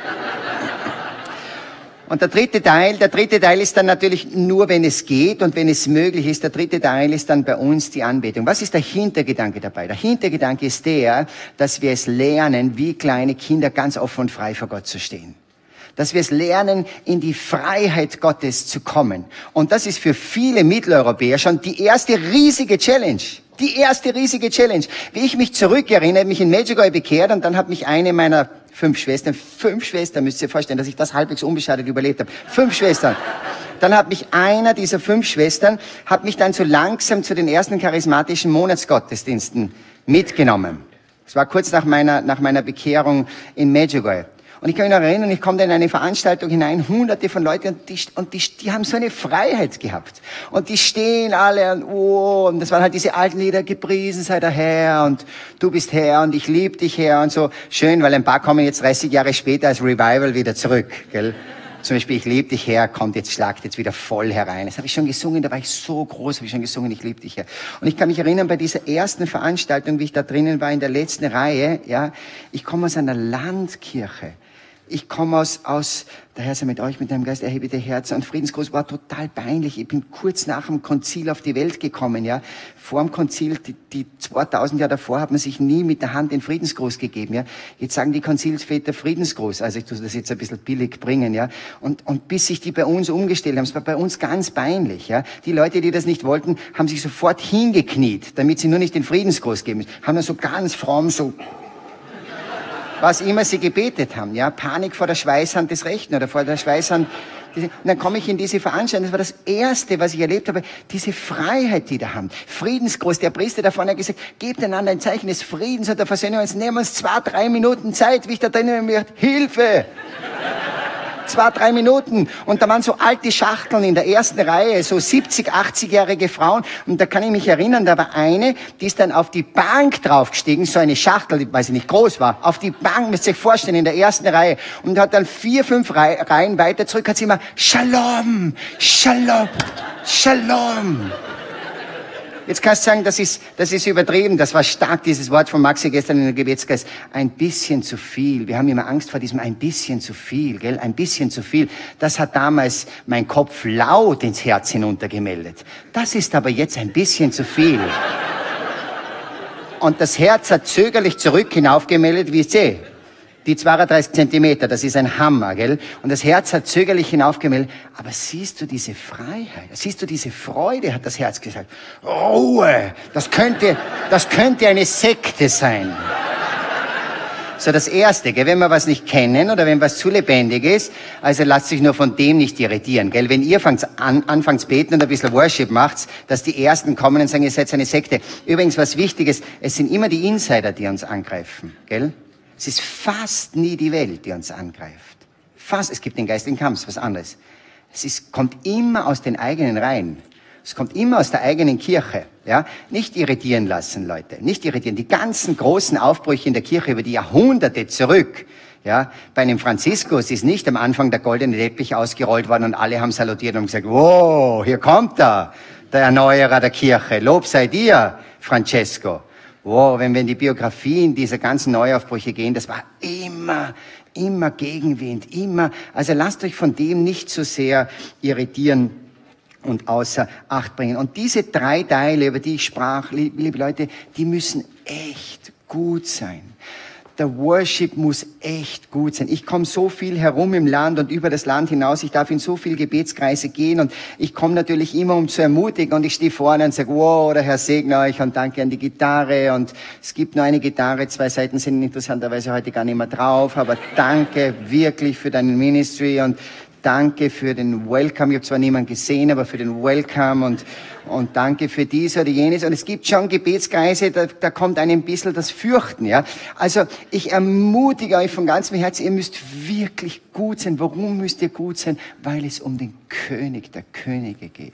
Und der dritte Teil, der dritte Teil ist dann natürlich nur, wenn es geht und wenn es möglich ist. Der dritte Teil ist dann bei uns die Anbetung. Was ist der Hintergedanke dabei? Der Hintergedanke ist der, dass wir es lernen, wie kleine Kinder ganz offen und frei vor Gott zu stehen. Dass wir es lernen, in die Freiheit Gottes zu kommen. Und das ist für viele Mitteleuropäer schon die erste riesige Challenge. Die erste riesige Challenge. Wie ich mich zurückerinnere, mich in Medjugorje bekehrt und dann hat mich eine meiner fünf Schwestern, fünf Schwestern, müsst ihr vorstellen, dass ich das halbwegs unbeschadet überlebt habe. Fünf Schwestern. Dann hat mich einer dieser fünf Schwestern, hat mich dann so langsam zu den ersten charismatischen Monatsgottesdiensten mitgenommen. Das war kurz nach meiner, nach meiner Bekehrung in Medjugorje. Und ich kann mich noch erinnern, ich komme da in eine Veranstaltung hinein, hunderte von Leuten, und die, und die, die haben so eine Freiheit gehabt. Und die stehen alle, und oh, und das waren halt diese alten Lieder, gepriesen sei der Herr, und du bist Herr, und ich liebe dich, Herr, und so. Schön, weil ein paar kommen jetzt dreißig Jahre später als Revival wieder zurück, gell. Zum Beispiel, ich liebe dich, Herr, kommt jetzt, schlagt jetzt wieder voll herein. Das habe ich schon gesungen, da war ich so groß, habe ich schon gesungen, ich liebe dich, Herr. Und ich kann mich erinnern, bei dieser ersten Veranstaltung, wie ich da drinnen war, in der letzten Reihe, ja, ich komme aus einer Landkirche. Ich komme aus, aus, der Herr sei mit euch, mit deinem Geist, erhebe die Herzen. Und Friedensgruß war total peinlich. Ich bin kurz nach dem Konzil auf die Welt gekommen, ja. Vor dem Konzil, die, die zweitausend Jahre davor, hat man sich nie mit der Hand den Friedensgruß gegeben, ja. Jetzt sagen die Konzilsväter Friedensgruß. Also ich tue das jetzt ein bisschen billig bringen, ja. Und, und bis sich die bei uns umgestellt haben, es war bei uns ganz peinlich, ja. Die Leute, die das nicht wollten, haben sich sofort hingekniet, damit sie nur nicht den Friedensgruß geben. Haben dann so ganz fromm so, was immer sie gebetet haben, ja, Panik vor der Schweißhand des Rechten oder vor der Schweißhand. Und dann komme ich in diese Veranstaltung, das war das Erste, was ich erlebt habe, diese Freiheit, die da haben. Friedensgruß, der Priester da vorne hat gesagt, gebt einander ein Zeichen des Friedens und der Versöhnung, jetzt nehmen wir uns zwei, drei Minuten Zeit, wie ich da drinnen mir Hilfe! Zwei, drei Minuten. Und da waren so alte Schachteln in der ersten Reihe, so siebzig, achtzigjährige Frauen. Und da kann ich mich erinnern, da war eine, die ist dann auf die Bank draufgestiegen, so eine Schachtel, weil sie nicht groß war, auf die Bank, müsst ihr euch vorstellen, in der ersten Reihe. Und hat dann vier, fünf Reihen weiter zurück, hat sie immer, Shalom, Shalom, Shalom. Jetzt kannst du sagen, das ist, das ist übertrieben. Das war stark, dieses Wort von Maxi gestern in der Gebetskreis. Ein bisschen zu viel. Wir haben immer Angst vor diesem ein bisschen zu viel, gell? Ein bisschen zu viel. Das hat damals mein Kopf laut ins Herz hinuntergemeldet. Das ist aber jetzt ein bisschen zu viel. Und das Herz hat zögerlich zurück hinaufgemeldet, wie ich sehe. Die zweiunddreißig Zentimeter, das ist ein Hammer, gell? Und das Herz hat zögerlich hinaufgemeldet. Aber siehst du diese Freiheit? Siehst du diese Freude, hat das Herz gesagt. Ruhe! Das könnte, das könnte eine Sekte sein. So, das Erste, gell? Wenn wir was nicht kennen oder wenn was zu lebendig ist, also lasst sich nur von dem nicht irritieren, gell? Wenn ihr fangt an, anfangt beten und ein bisschen Worship macht, dass die Ersten kommen und sagen, ihr seid eine Sekte. Übrigens, was Wichtiges, es sind immer die Insider, die uns angreifen, gell? Es ist fast nie die Welt, die uns angreift. Fast, es gibt den geistigen Kampf, was anderes. Es ist, kommt immer aus den eigenen Reihen. Es kommt immer aus der eigenen Kirche. Ja? Nicht irritieren lassen, Leute. Nicht irritieren. Die ganzen großen Aufbrüche in der Kirche über die Jahrhunderte zurück. Ja? Bei einem Franziskus ist nicht am Anfang der goldene Teppich ausgerollt worden und alle haben salutiert und gesagt, wow, hier kommt er, der Erneuerer der Kirche. Lob sei dir, Francesco. Wow, wenn wir in die Biografien dieser ganzen Neuaufbrüche gehen, das war immer, immer Gegenwind, immer. Also lasst euch von dem nicht so sehr irritieren und außer Acht bringen. Und diese drei Teile, über die ich sprach, liebe Leute, die müssen echt gut sein. Der Worship muss echt gut sein. Ich komme so viel herum im Land und über das Land hinaus. Ich darf in so viele Gebetskreise gehen und ich komme natürlich immer, um zu ermutigen. Und ich stehe vorne und sage, wow, der Herr segne euch und danke an die Gitarre. Und es gibt nur eine Gitarre, zwei Seiten sind interessanterweise heute gar nicht mehr drauf. Aber danke wirklich für deinen Ministry und danke für den Welcome. Ich habe zwar niemanden gesehen, aber für den Welcome und und danke für dies oder jenes. Und es gibt schon Gebetskreise, da, da kommt einem ein bisschen das Fürchten, ja. Also ich ermutige euch von ganzem Herzen, ihr müsst wirklich gut sein. Warum müsst ihr gut sein? Weil es um den König der Könige geht.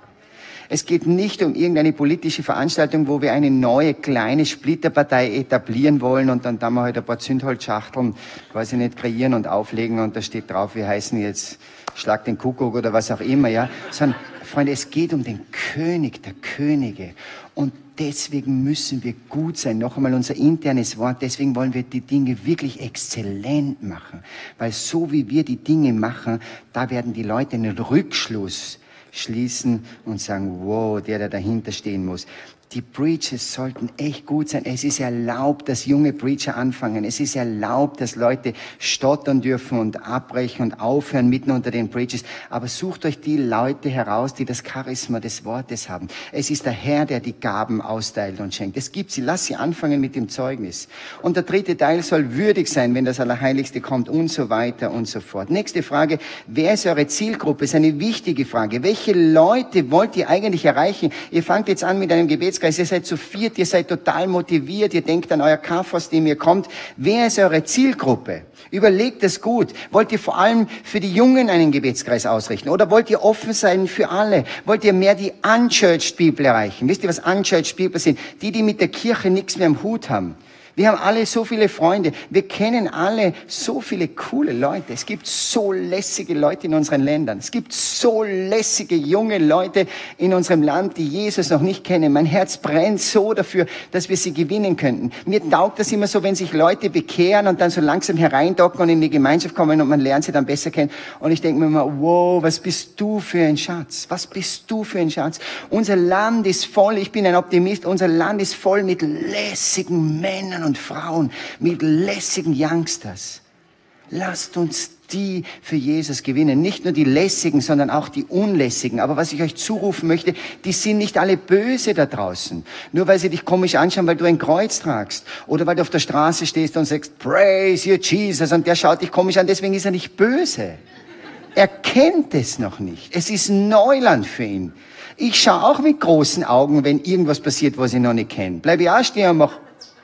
Es geht nicht um irgendeine politische Veranstaltung, wo wir eine neue, kleine Splitterpartei etablieren wollen und dann da wir halt ein paar Zündholzschachteln, weiß ich nicht, kreieren und auflegen und da steht drauf, wir heißen jetzt Schlag den Kuckuck oder was auch immer, ja. Sondern, Freunde, es geht um den König der Könige und deswegen müssen wir gut sein. Noch einmal unser internes Wort, deswegen wollen wir die Dinge wirklich exzellent machen. Weil so wie wir die Dinge machen, da werden die Leute einen Rückschluss schließen und sagen, wow, der, der dahinter stehen muss. Die Preachers sollten echt gut sein. Es ist erlaubt, dass junge Preacher anfangen. Es ist erlaubt, dass Leute stottern dürfen und abbrechen und aufhören mitten unter den Preachers. Aber sucht euch die Leute heraus, die das Charisma des Wortes haben. Es ist der Herr, der die Gaben austeilt und schenkt. Es gibt sie. Lass sie anfangen mit dem Zeugnis. Und der dritte Teil soll würdig sein, wenn das Allerheiligste kommt und so weiter und so fort. Nächste Frage. Wer ist eure Zielgruppe? Das ist eine wichtige Frage. Welche Leute wollt ihr eigentlich erreichen? Ihr fangt jetzt an mit einem Gebetskreis. Ihr seid zu viert, ihr seid total motiviert, ihr denkt an euer Kaff, aus dem ihr kommt. Wer ist eure Zielgruppe? Überlegt es gut. Wollt ihr vor allem für die Jungen einen Gebetskreis ausrichten? Oder wollt ihr offen sein für alle? Wollt ihr mehr die unchurched people erreichen? Wisst ihr, was unchurched people sind? Die, die mit der Kirche nichts mehr am Hut haben. Wir haben alle so viele Freunde. Wir kennen alle so viele coole Leute. Es gibt so lässige Leute in unseren Ländern. Es gibt so lässige junge Leute in unserem Land, die Jesus noch nicht kennen. Mein Herz brennt so dafür, dass wir sie gewinnen könnten. Mir taugt das immer so, wenn sich Leute bekehren und dann so langsam hereindocken und in die Gemeinschaft kommen und man lernt sie dann besser kennen. Und ich denke mir immer, wow, was bist du für ein Schatz? Was bist du für ein Schatz? Unser Land ist voll, ich bin ein Optimist, unser Land ist voll mit lässigen Männern und Frauen, mit lässigen Youngsters. Lasst uns die für Jesus gewinnen. Nicht nur die lässigen, sondern auch die unlässigen. Aber was ich euch zurufen möchte, die sind nicht alle böse da draußen. Nur weil sie dich komisch anschauen, weil du ein Kreuz tragst. Oder weil du auf der Straße stehst und sagst, praise you Jesus. Und der schaut dich komisch an, deswegen ist er nicht böse. Er kennt es noch nicht. Es ist Neuland für ihn. Ich schaue auch mit großen Augen, wenn irgendwas passiert, was ich noch nicht kenne. Bleib ich auch stehen und mach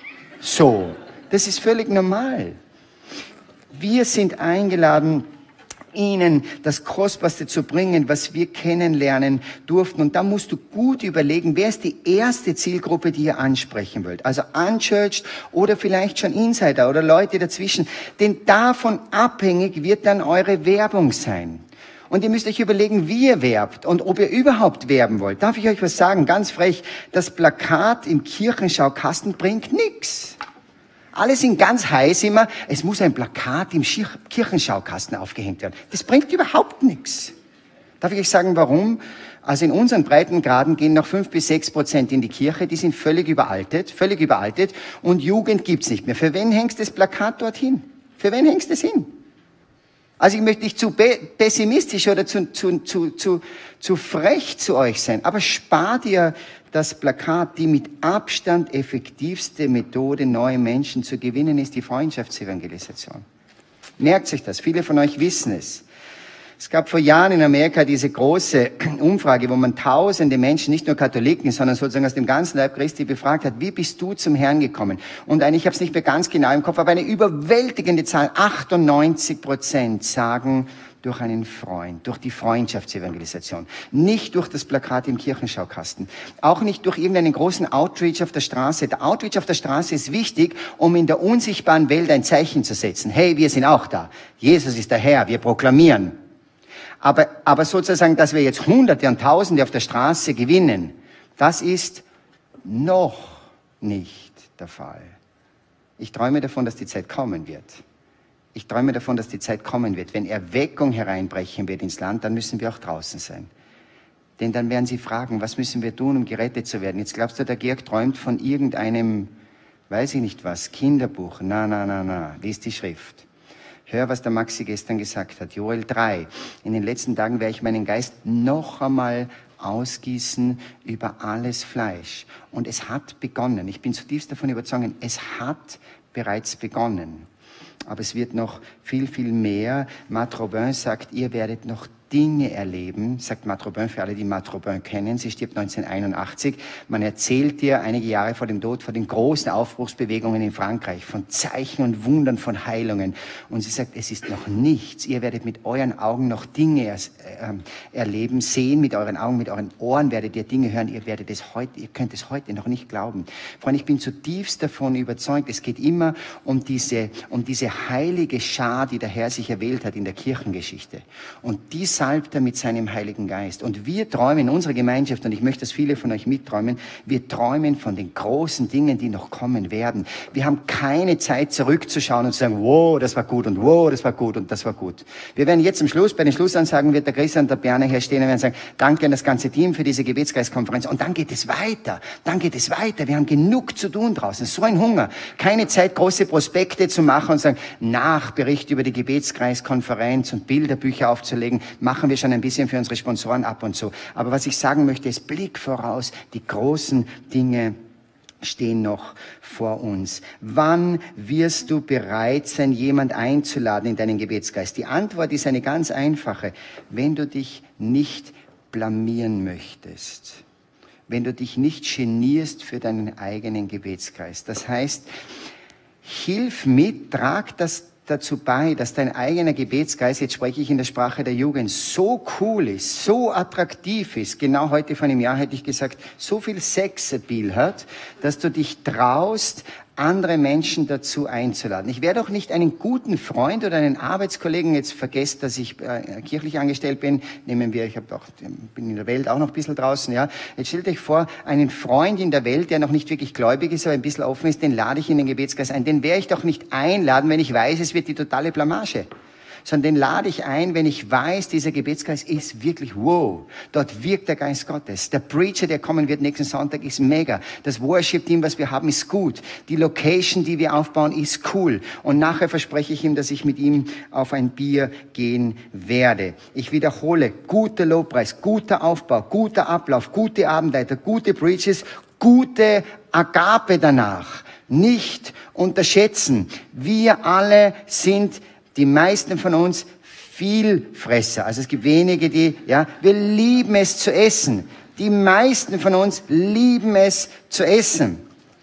so. Das ist völlig normal. Wir sind eingeladen, ihnen das Kostbarste zu bringen, was wir kennenlernen durften. Und da musst du gut überlegen, wer ist die erste Zielgruppe, die ihr ansprechen wollt. Also unchurched oder vielleicht schon Insider oder Leute dazwischen. Denn davon abhängig wird dann eure Werbung sein. Und ihr müsst euch überlegen, wie ihr werbt und ob ihr überhaupt werben wollt. Darf ich euch was sagen? Ganz frech. Das Plakat im Kirchenschaukasten bringt nichts. Alle sind ganz heiß immer, es muss ein Plakat im Kirchenschaukasten aufgehängt werden. Das bringt überhaupt nichts. Darf ich euch sagen, warum? Also in unseren Breitengraden gehen noch fünf bis sechs Prozent in die Kirche, die sind völlig überaltet, völlig überaltet und Jugend gibt's nicht mehr. Für wen hängst du das Plakat dorthin? Für wen hängst du es hin? Also ich möchte nicht zu pessimistisch oder zu, zu, zu, zu, zu frech zu euch sein, aber spart ihr das Plakat. Die mit Abstand effektivste Methode, neue Menschen zu gewinnen, ist die Freundschaftsevangelisation. Merkt sich das, viele von euch wissen es. Es gab vor Jahren in Amerika diese große Umfrage, wo man tausende Menschen, nicht nur Katholiken, sondern sozusagen aus dem ganzen Leib Christi befragt hat, wie bist du zum Herrn gekommen? Und eigentlich, ich habe es nicht mehr ganz genau im Kopf, aber eine überwältigende Zahl, achtundneunzig Prozent sagen, durch einen Freund, durch die Freundschaftsevangelisation. Nicht durch das Plakat im Kirchenschaukasten. Auch nicht durch irgendeinen großen Outreach auf der Straße. Der Outreach auf der Straße ist wichtig, um in der unsichtbaren Welt ein Zeichen zu setzen. Hey, wir sind auch da. Jesus ist der Herr, wir proklamieren. Aber, aber sozusagen, dass wir jetzt Hunderte und Tausende auf der Straße gewinnen, das ist noch nicht der Fall. Ich träume davon, dass die Zeit kommen wird. Ich träume davon, dass die Zeit kommen wird. Wenn Erweckung hereinbrechen wird ins Land, dann müssen wir auch draußen sein. Denn dann werden sie fragen, was müssen wir tun, um gerettet zu werden? Jetzt glaubst du, der Georg träumt von irgendeinem, weiß ich nicht was, Kinderbuch. Na, na, na, na, lies die Schrift. Hör, was der Maxi gestern gesagt hat. Joel drei. In den letzten Tagen werde ich meinen Geist noch einmal ausgießen über alles Fleisch. Und es hat begonnen. Ich bin zutiefst davon überzeugt, es hat bereits begonnen. Aber es wird noch viel, viel mehr. Matt Robin sagt, ihr werdet noch Dinge erleben, sagt Matt Robin, für alle, die Matt Robin kennen. Sie stirbt neunzehnhunderteinundachtzig. Man erzählt ihr einige Jahre vor dem Tod von den großen Aufbruchsbewegungen in Frankreich, von Zeichen und Wundern, von Heilungen. Und sie sagt, es ist noch nichts. Ihr werdet mit euren Augen noch Dinge er, äh, erleben, sehen mit euren Augen, mit euren Ohren werdet ihr Dinge hören. Ihr werdet es heute, ihr könnt es heute noch nicht glauben. Freunde, ich bin zutiefst davon überzeugt, es geht immer um diese, um diese heilige Schar, die der Herr sich erwählt hat in der Kirchengeschichte. Und dies salbt er mit seinem Heiligen Geist. Und wir träumen in unserer Gemeinschaft, und ich möchte, dass viele von euch mitträumen, wir träumen von den großen Dingen, die noch kommen werden. Wir haben keine Zeit zurückzuschauen und zu sagen, wow, das war gut und wow, das war gut und das war gut. Wir werden jetzt am Schluss, bei den Schlussansagen wird der Christian und der Berner hier stehen und werden sagen, danke an das ganze Team für diese Gebetsgeistkonferenz. Und dann geht es weiter. Dann geht es weiter. Wir haben genug zu tun draußen. So ein Hunger. Keine Zeit, große Prospekte zu machen und sagen, Nachbericht über die Gebetskreiskonferenz und Bilderbücher aufzulegen, machen wir schon ein bisschen für unsere Sponsoren ab und so. Aber was ich sagen möchte, ist Blick voraus. Die großen Dinge stehen noch vor uns. Wann wirst du bereit sein, jemand einzuladen in deinen Gebetsgeist? Die Antwort ist eine ganz einfache. Wenn du dich nicht blamieren möchtest. Wenn du dich nicht genierst für deinen eigenen Gebetsgeist. Das heißt, hilf mit, trag das dazu bei, dass dein eigener Gebetsgeist, jetzt spreche ich in der Sprache der Jugend, so cool ist, so attraktiv ist, genau heute vor einem Jahr hätte ich gesagt, so viel Sexappeal hat, dass du dich traust, andere Menschen dazu einzuladen. Ich werde auch nicht einen guten Freund oder einen Arbeitskollegen, jetzt vergesst, dass ich äh, kirchlich angestellt bin, nehmen wir, ich hab auch, bin in der Welt auch noch ein bisschen draußen, ja. Jetzt stellt euch vor, einen Freund in der Welt, der noch nicht wirklich gläubig ist, aber ein bisschen offen ist, den lade ich in den Gebetsgeist ein. Den werde ich doch nicht einladen, wenn ich weiß, es wird die totale Blamage. Sondern den lade ich ein, wenn ich weiß, dieser Gebetsgeist ist wirklich wow. Dort wirkt der Geist Gottes. Der Preacher, der kommen wird nächsten Sonntag, ist mega. Das Worship-Team, was wir haben, ist gut. Die Location, die wir aufbauen, ist cool. Und nachher verspreche ich ihm, dass ich mit ihm auf ein Bier gehen werde. Ich wiederhole, guter Lobpreis, guter Aufbau, guter Ablauf, gute Abendleiter, gute Preachers, gute Agape danach. Nicht unterschätzen. Wir alle sind die meisten von uns Vielfresser. Also es gibt wenige, die, ja, wir lieben es zu essen. Die meisten von uns lieben es zu essen.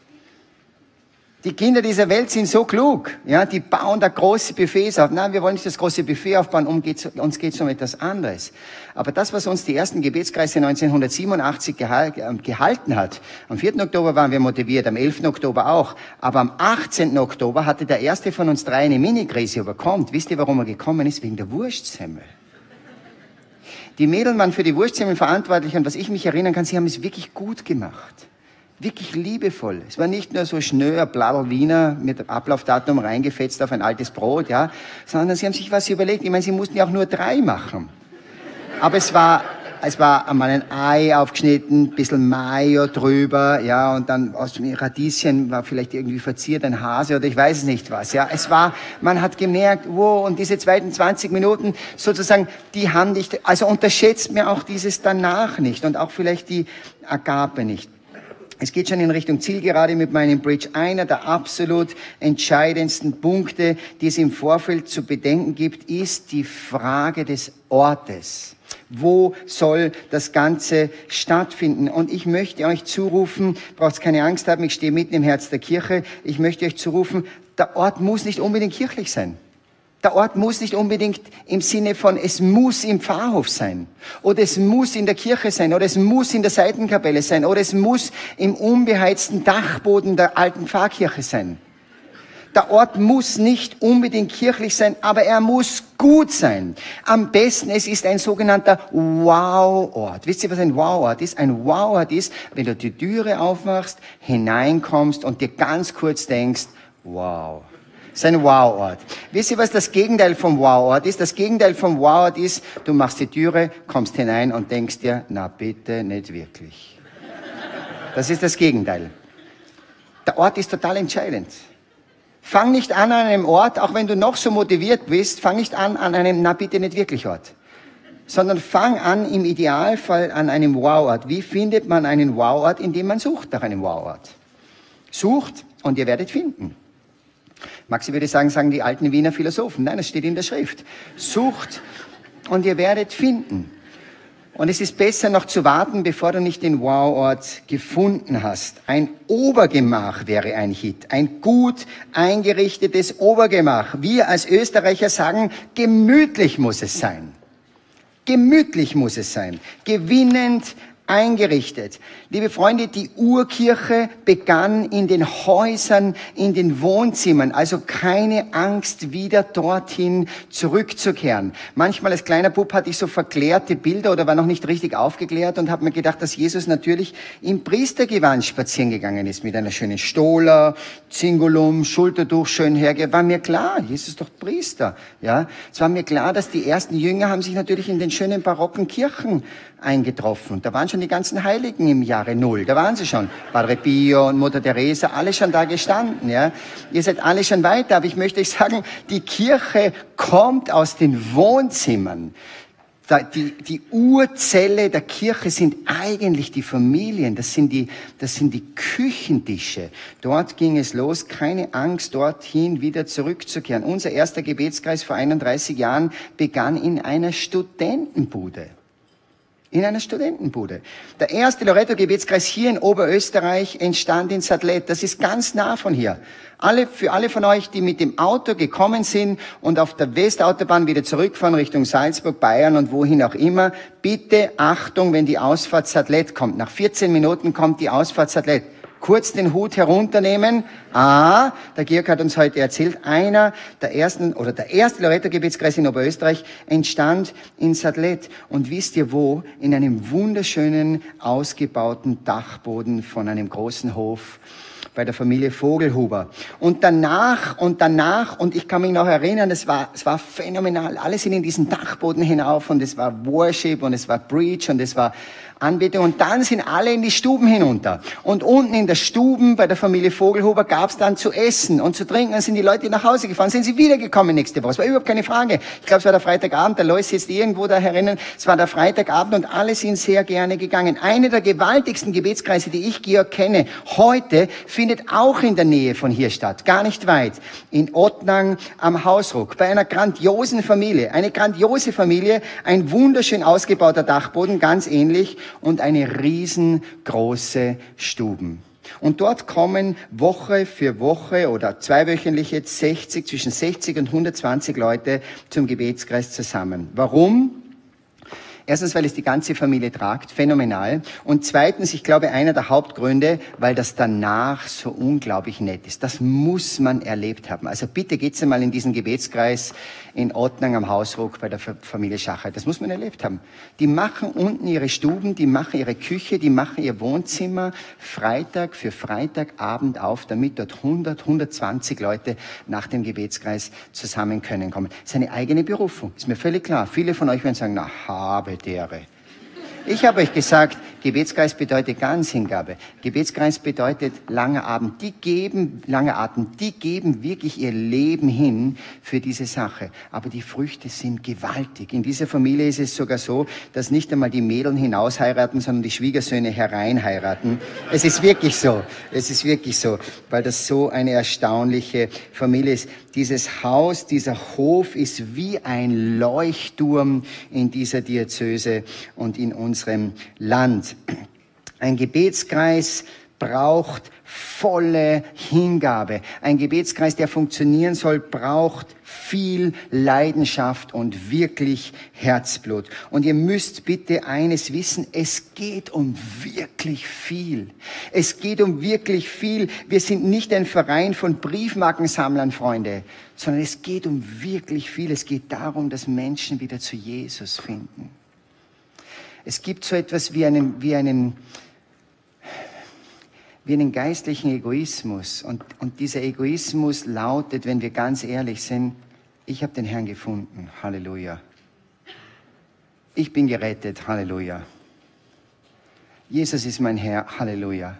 Die Kinder dieser Welt sind so klug, ja, die bauen da große Buffets auf. Nein, wir wollen nicht das große Buffet aufbauen, um geht's, uns geht es um etwas anderes. Aber das, was uns die ersten Gebetskreise neunzehnhundertsiebenundachtzig gehalten hat, am vierten Oktober waren wir motiviert, am elften Oktober auch, aber am achtzehnten Oktober hatte der erste von uns drei eine Mini-Krise überkommen. Wisst ihr, warum er gekommen ist? Wegen der Wurstsemmel. Die Mädels waren für die Wurstsemmeln verantwortlich und was ich mich erinnern kann, sie haben es wirklich gut gemacht. Wirklich liebevoll. Es war nicht nur so schnell ein Blattl Wiener mit Ablaufdatum reingefetzt auf ein altes Brot, ja, sondern sie haben sich was überlegt. Ich meine, sie mussten ja auch nur drei machen. Aber es war, es war einmal ein Ei aufgeschnitten, ein bisschen Mayo drüber, ja, und dann aus dem Radieschen war vielleicht irgendwie verziert ein Hase oder ich weiß nicht was, ja. Es war, man hat gemerkt, wow, und diese zweiten zwanzig Minuten sozusagen, die haben nicht, also unterschätzt mir auch dieses danach nicht und auch vielleicht die Agape nicht. Es geht schon in Richtung Zielgerade mit meinem Bridge. Einer der absolut entscheidendsten Punkte, die es im Vorfeld zu bedenken gibt, ist die Frage des Ortes. Wo soll das Ganze stattfinden? Und ich möchte euch zurufen, braucht keine Angst haben, ich stehe mitten im Herz der Kirche, ich möchte euch zurufen, der Ort muss nicht unbedingt kirchlich sein. Der Ort muss nicht unbedingt im Sinne von, es muss im Pfarrhof sein, oder es muss in der Kirche sein, oder es muss in der Seitenkapelle sein, oder es muss im unbeheizten Dachboden der alten Pfarrkirche sein. Der Ort muss nicht unbedingt kirchlich sein, aber er muss gut sein. Am besten, es ist ein sogenannter Wow-Ort. Wisst ihr, was ein Wow-Ort ist? Ein Wow-Ort ist, wenn du die Türe aufmachst, hineinkommst und dir ganz kurz denkst, wow. Das ist ein Wow-Ort. Wisst ihr, was das Gegenteil vom Wow-Ort ist? Das Gegenteil vom Wow-Ort ist, du machst die Türe, kommst hinein und denkst dir, na bitte, nicht wirklich. Das ist das Gegenteil. Der Ort ist total entscheidend. Fang nicht an an einem Ort, auch wenn du noch so motiviert bist, fang nicht an an einem, na bitte, nicht wirklich Ort. Sondern fang an im Idealfall an einem Wow-Ort. Wie findet man einen Wow-Ort? Indem man sucht nach einem Wow-Ort. Sucht und ihr werdet finden. Maxi würde sagen, sagen die alten Wiener Philosophen. Nein, es steht in der Schrift. Sucht und ihr werdet finden. Und es ist besser noch zu warten, bevor du nicht den Wow-Ort gefunden hast. Ein Obergemach wäre ein Hit. Ein gut eingerichtetes Obergemach. Wir als Österreicher sagen, gemütlich muss es sein. Gemütlich muss es sein. Gewinnend eingerichtet. Liebe Freunde, die Urkirche begann in den Häusern, in den Wohnzimmern. Also keine Angst, wieder dorthin zurückzukehren. Manchmal als kleiner Bub hatte ich so verklärte Bilder oder war noch nicht richtig aufgeklärt und habe mir gedacht, dass Jesus natürlich im Priestergewand spazieren gegangen ist mit einer schönen Stola, Zingulum, Schultertuch schön herge. War mir klar, Jesus ist doch Priester. Ja, es war mir klar, dass die ersten Jünger haben sich natürlich in den schönen barocken Kirchen eingetroffen. Da waren schon die ganzen Heiligen im Jahre Null. Da waren sie schon. Padre Pio und Mutter Teresa, alle schon da gestanden. Ja, ihr seid alle schon weiter. Aber ich möchte euch sagen, die Kirche kommt aus den Wohnzimmern. Die, die Urzelle der Kirche sind eigentlich die Familien. Das sind die, das sind die Küchentische. Dort ging es los. Keine Angst, dorthin wieder zurückzukehren. Unser erster Gebetskreis vor einunddreißig Jahren begann in einer Studentenbude. In einer Studentenbude. Der erste Loretto-Gebetskreis hier in Oberösterreich entstand in Sadlet. Das ist ganz nah von hier. Alle, für alle von euch, die mit dem Auto gekommen sind und auf der Westautobahn wieder zurückfahren Richtung Salzburg, Bayern und wohin auch immer, bitte Achtung, wenn die Ausfahrt Sadlet kommt. Nach vierzehn Minuten kommt die Ausfahrt Sadlet. Kurz den Hut herunternehmen. Ah, der Georg hat uns heute erzählt, einer der ersten, oder der erste Loretto-Gebetskreis in Oberösterreich entstand in Sadlet. Und wisst ihr wo? In einem wunderschönen, ausgebauten Dachboden von einem großen Hof bei der Familie Vogelhuber. Und danach, und danach, und ich kann mich noch erinnern, es war, es war phänomenal. Alle sind in diesen Dachboden hinauf und es war Worship und es war Preach und es war Anbetung. Und dann sind alle in die Stuben hinunter. Und unten in der Stuben bei der Familie Vogelhuber gab es dann zu essen und zu trinken. Dann sind die Leute nach Hause gefahren, sind sie wiedergekommen nächste Woche. Es war überhaupt keine Frage. Ich glaube, es war der Freitagabend, der Lois sitzt irgendwo da herinnen. Es war der Freitagabend und alle sind sehr gerne gegangen. Eine der gewaltigsten Gebetskreise, die ich, Georg, kenne, heute findet auch in der Nähe von hier statt. Gar nicht weit. In Ottnang am Hausruck. Bei einer grandiosen Familie. Eine grandiose Familie. Ein wunderschön ausgebauter Dachboden, ganz ähnlich. Und eine riesengroße Stuben. Und dort kommen Woche für Woche oder zweiwöchentliche sechzig, zwischen sechzig und hundertzwanzig Leute zum Gebetskreis zusammen. Warum? Erstens, weil es die ganze Familie tragt, phänomenal. Und zweitens, ich glaube, einer der Hauptgründe, weil das danach so unglaublich nett ist. Das muss man erlebt haben. Also bitte geht's einmal in diesen Gebetskreis in Ottnang am Hausruck bei der Familie Schacher. Das muss man erlebt haben. Die machen unten ihre Stuben, die machen ihre Küche, die machen ihr Wohnzimmer Freitag für Freitagabend auf, damit dort hundert, hundertzwanzig Leute nach dem Gebetskreis zusammen können kommen. Seine eigene Berufung, ist mir völlig klar. Viele von euch werden sagen, na, habe dere. Ich habe euch gesagt, Gebetskreis bedeutet Ganzhingabe. Gebetskreis bedeutet langer Abend. Die geben, langer Atem, die geben wirklich ihr Leben hin für diese Sache. Aber die Früchte sind gewaltig. In dieser Familie ist es sogar so, dass nicht einmal die Mädeln hinaus heiraten, sondern die Schwiegersöhne herein heiraten. Es ist wirklich so. Es ist wirklich so, weil das so eine erstaunliche Familie ist. Dieses Haus, dieser Hof ist wie ein Leuchtturm in dieser Diözese und in unserem Land. Ein Gebetskreis braucht volle Hingabe. Ein Gebetskreis, der funktionieren soll, braucht viel Leidenschaft und wirklich Herzblut. Und ihr müsst bitte eines wissen, es geht um wirklich viel. Es geht um wirklich viel. Wir sind nicht ein Verein von Briefmarkensammlern, Freunde, sondern es geht um wirklich viel. Es geht darum, dass Menschen wieder zu Jesus finden. Es gibt so etwas wie einen, wie einen, wie einen geistlichen Egoismus. Und, und dieser Egoismus lautet, wenn wir ganz ehrlich sind, ich habe den Herrn gefunden. Halleluja. Ich bin gerettet. Halleluja. Jesus ist mein Herr. Halleluja.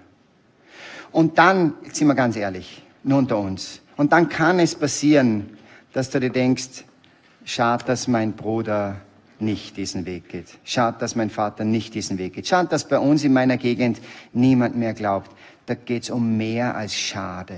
Und dann, jetzt sind wir ganz ehrlich, nur unter uns. Und dann kann es passieren, dass du dir denkst, schade, dass mein Bruder nicht diesen Weg geht. Schade, dass mein Vater nicht diesen Weg geht. Schade, dass bei uns in meiner Gegend niemand mehr glaubt. Da geht's um mehr als schade.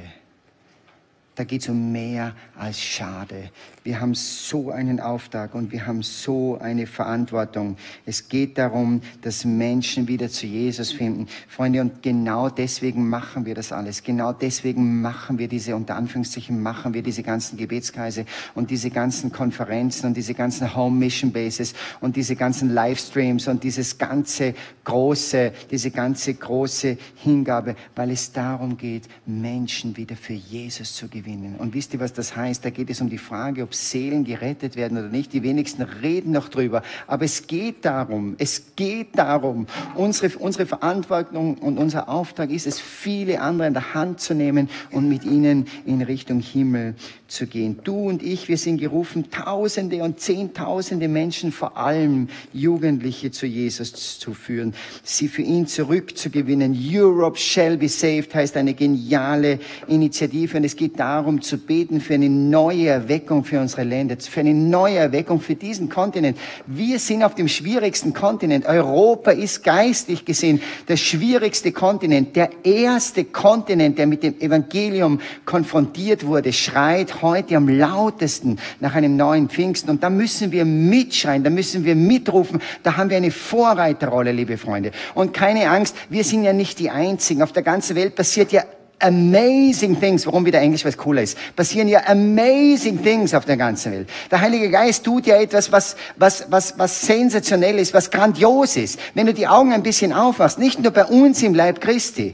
Da geht's um mehr als schade. Wir haben so einen Auftrag und wir haben so eine Verantwortung. Es geht darum, dass Menschen wieder zu Jesus finden. Freunde, und genau deswegen machen wir das alles. Genau deswegen machen wir diese, unter Anführungszeichen, machen wir diese ganzen Gebetskreise und diese ganzen Konferenzen und diese ganzen Home Mission Bases und diese ganzen Livestreams und dieses ganze große, diese ganze große Hingabe, weil es darum geht, Menschen wieder für Jesus zu gewinnen. Und wisst ihr, was das heißt? Da geht es um die Frage, ob Seelen gerettet werden oder nicht. Die wenigsten reden noch drüber. Aber es geht darum, es geht darum. Unsere, unsere Verantwortung und unser Auftrag ist es, viele andere in der Hand zu nehmen und mit ihnen in Richtung Himmel zu gehen. Du und ich, wir sind gerufen, Tausende und Zehntausende Menschen, vor allem Jugendliche, zu Jesus zu führen, sie für ihn zurückzugewinnen. Europe shall be saved heißt eine geniale Initiative und es geht darum zu beten für eine neue Erweckung für unsere Länder, für eine neue Erweckung für diesen Kontinent. Wir sind auf dem schwierigsten Kontinent. Europa ist geistlich gesehen der schwierigste Kontinent, der erste Kontinent, der mit dem Evangelium konfrontiert wurde, schreit heute am lautesten nach einem neuen Pfingsten. Und da müssen wir mitschreien, da müssen wir mitrufen. Da haben wir eine Vorreiterrolle, liebe Freunde. Und keine Angst, wir sind ja nicht die Einzigen. Auf der ganzen Welt passiert ja amazing things, warum wieder Englisch, weil es cooler ist, passieren ja amazing things auf der ganzen Welt. Der Heilige Geist tut ja etwas, was, was, was, was sensationell ist, was grandios ist. Wenn du die Augen ein bisschen aufmachst, nicht nur bei uns im Leib Christi,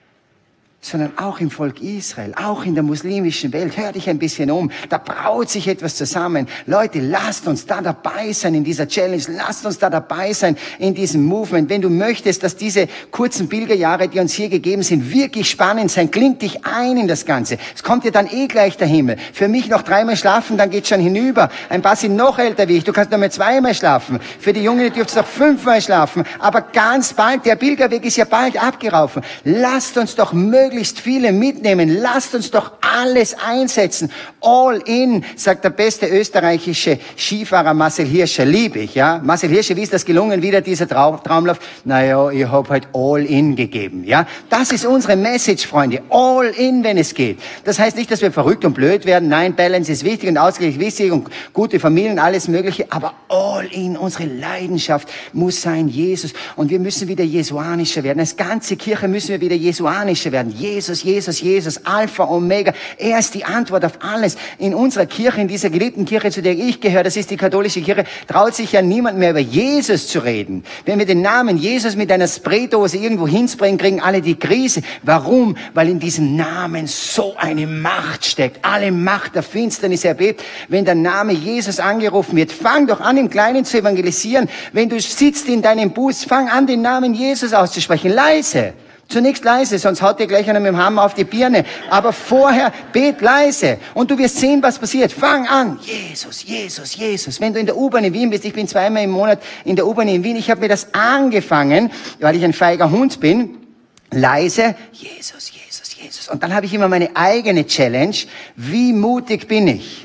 sondern auch im Volk Israel, auch in der muslimischen Welt. Hör dich ein bisschen um. Da braut sich etwas zusammen. Leute, lasst uns da dabei sein in dieser Challenge. Lasst uns da dabei sein in diesem Movement. Wenn du möchtest, dass diese kurzen Pilgerjahre, die uns hier gegeben sind, wirklich spannend sein, klingt dich ein in das Ganze. Es kommt dir dann eh gleich der Himmel. Für mich noch dreimal schlafen, dann geht's schon hinüber. Ein paar sind noch älter wie ich. Du kannst nur mehr zweimal schlafen. Für die Jungen, die dürfen noch fünfmal schlafen. Aber ganz bald, der Pilgerweg ist ja bald abgelaufen. Lasst uns doch möglichst möglichst viele mitnehmen. Lasst uns doch alles einsetzen. All in, sagt der beste österreichische Skifahrer Marcel Hirscher. Liebe ich, ja. Marcel Hirscher, wie ist das gelungen, wieder dieser Traum, Traumlauf? Naja, ich habe halt all in gegeben, ja. Das ist unsere Message, Freunde. All in, wenn es geht. Das heißt nicht, dass wir verrückt und blöd werden. Nein, Balance ist wichtig und Ausgleich wichtig und gute Familien, alles Mögliche. Aber all in, unsere Leidenschaft muss sein Jesus. Und wir müssen wieder jesuanischer werden. Als ganze Kirche müssen wir wieder jesuanischer werden. Jesus, Jesus, Jesus, Alpha, Omega. Er ist die Antwort auf alles. In unserer Kirche, in dieser geliebten Kirche, zu der ich gehöre, das ist die katholische Kirche, traut sich ja niemand mehr über Jesus zu reden. Wenn wir den Namen Jesus mit einer Spraydose irgendwo hinspringen, kriegen alle die Krise. Warum? Weil in diesem Namen so eine Macht steckt. Alle Macht der Finsternis erbebt. Wenn der Name Jesus angerufen wird, fang doch an, im Kleinen zu evangelisieren. Wenn du sitzt in deinem Bus, fang an, den Namen Jesus auszusprechen. Leise. Zunächst leise, sonst haut dir gleich einer mit dem Hammer auf die Birne. Aber vorher bet leise. Und du wirst sehen, was passiert. Fang an. Jesus, Jesus, Jesus. Wenn du in der U-Bahn in Wien bist, ich bin zweimal im Monat in der U-Bahn in Wien, ich habe mir das angefangen, weil ich ein feiger Hund bin. Leise. Jesus, Jesus, Jesus. Und dann habe ich immer meine eigene Challenge. Wie mutig bin ich?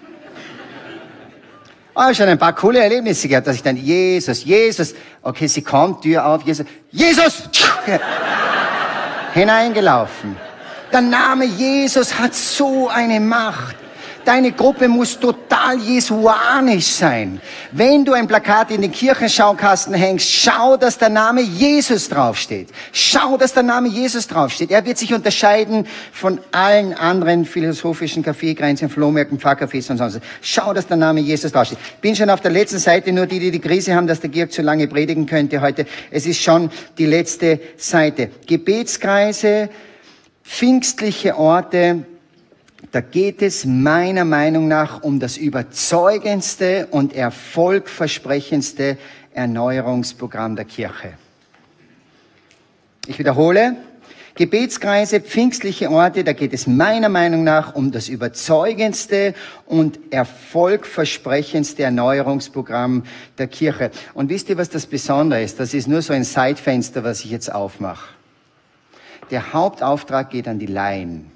Oh, ich habe schon ein paar coole Erlebnisse gehabt, dass ich dann, Jesus, Jesus, okay, sie kommt, Tür auf, Jesus, Jesus, hineingelaufen. Der Name Jesus hat so eine Macht. Deine Gruppe muss total jesuanisch sein. Wenn du ein Plakat in den Kirchenschaukasten hängst, schau, dass der Name Jesus draufsteht. Schau, dass der Name Jesus draufsteht. Er wird sich unterscheiden von allen anderen philosophischen Kaffeekränzchen, Flohmärkten, Pfarrcafés und sonst. Schau, dass der Name Jesus draufsteht. Bin schon auf der letzten Seite, nur die, die die Krise haben, dass der Georg zu lange predigen könnte heute. Es ist schon die letzte Seite. Gebetskreise, pfingstliche Orte. Da geht es meiner Meinung nach um das überzeugendste und erfolgversprechendste Erneuerungsprogramm der Kirche. Ich wiederhole, Gebetskreise, pfingstliche Orte, da geht es meiner Meinung nach um das überzeugendste und erfolgversprechendste Erneuerungsprogramm der Kirche. Und wisst ihr, was das Besondere ist? Das ist nur so ein Seitfenster, was ich jetzt aufmache. Der Hauptauftrag geht an die Laien.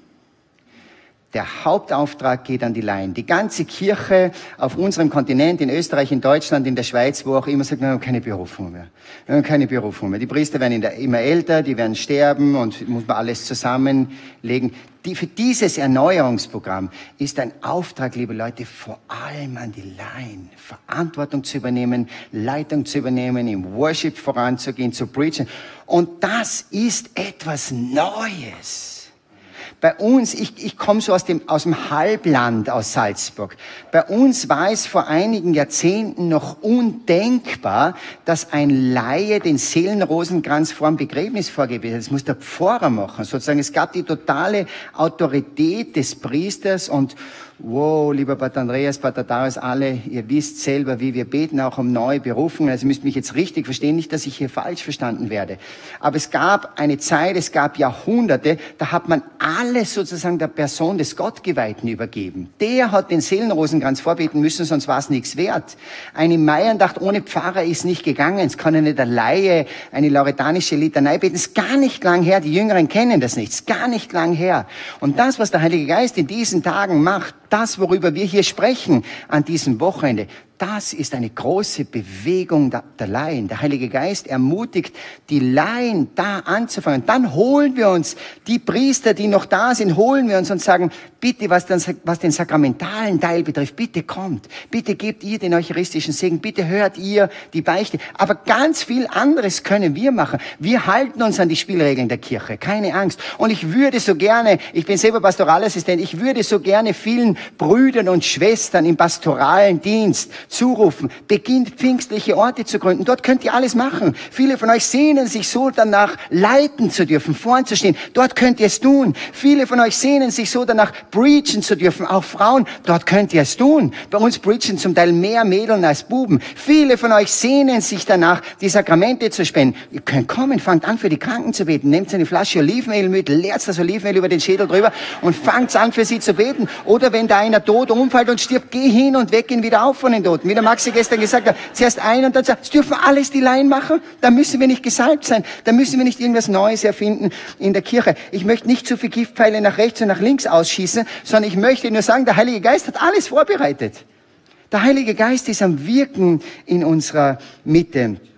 Der Hauptauftrag geht an die Laien. Die ganze Kirche auf unserem Kontinent, in Österreich, in Deutschland, in der Schweiz, wo auch immer, sagt, wir haben keine Berufung mehr. Wir haben keine Berufung mehr. Die Priester werden immer älter, die werden sterben und muss man alles zusammenlegen. Die, für dieses Erneuerungsprogramm ist ein Auftrag, liebe Leute, vor allem an die Laien, Verantwortung zu übernehmen, Leitung zu übernehmen, im Worship voranzugehen, zu preachen. Und das ist etwas Neues. Bei uns, ich, ich komme so aus dem, aus dem Halbland, aus Salzburg. Bei uns war es vor einigen Jahrzehnten noch undenkbar, dass ein Laie den Seelenrosenkranz vor dem Begräbnis vorgebetet hat. Das muss der Pfarrer machen, sozusagen. Es gab die totale Autorität des Priesters und wow, lieber Pater Andreas, Pater Darius, alle, ihr wisst selber, wie wir beten, auch um neue Berufungen. Also ihr müsst mich jetzt richtig verstehen, nicht, dass ich hier falsch verstanden werde. Aber es gab eine Zeit, es gab Jahrhunderte, da hat man alles sozusagen der Person des Gottgeweihten übergeben. Der hat den Seelenrosenkranz vorbeten müssen, sonst war es nichts wert. Eine Maiendacht ohne Pfarrer ist nicht gegangen. Es kann ja nicht der Laie eine lauretanische Litanei beten. Es ist gar nicht lang her. Die Jüngeren kennen das nicht. Es ist gar nicht lang her. Und das, was der Heilige Geist in diesen Tagen macht, das, worüber wir hier sprechen an diesem Wochenende, das ist eine große Bewegung der Laien. Der Heilige Geist ermutigt die Laien, da anzufangen. Dann holen wir uns die Priester, die noch da sind, holen wir uns und sagen, bitte, was den, was den sakramentalen Teil betrifft, bitte kommt. Bitte gebt ihr den eucharistischen Segen. Bitte hört ihr die Beichte. Aber ganz viel anderes können wir machen. Wir halten uns an die Spielregeln der Kirche. Keine Angst. Und ich würde so gerne, ich bin selber Pastoralassistent, ich würde so gerne vielen Brüdern und Schwestern im pastoralen Dienst zurufen, beginnt pfingstliche Orte zu gründen. Dort könnt ihr alles machen. Viele von euch sehnen sich so danach, leiten zu dürfen, vorn zu stehen. Dort könnt ihr es tun. Viele von euch sehnen sich so danach, preachen zu dürfen. Auch Frauen, dort könnt ihr es tun. Bei uns preachen zum Teil mehr Mädeln als Buben. Viele von euch sehnen sich danach, die Sakramente zu spenden. Ihr könnt kommen, fangt an, für die Kranken zu beten. Nehmt eine Flasche Olivenöl mit, leert das Olivenöl über den Schädel drüber und fangt an, für sie zu beten. Oder wenn da einer tot umfällt und stirbt, geh hin und weck ihn wieder auf von den Toten. Wie der Maxi gestern gesagt hat, zuerst ein und dann sagt, das dürfen alles die Laien machen, da müssen wir nicht gesalbt sein, da müssen wir nicht irgendwas Neues erfinden in der Kirche. Ich möchte nicht zu viel Giftpfeile nach rechts und nach links ausschießen, sondern ich möchte nur sagen, der Heilige Geist hat alles vorbereitet. Der Heilige Geist ist am Wirken in unserer Mitte.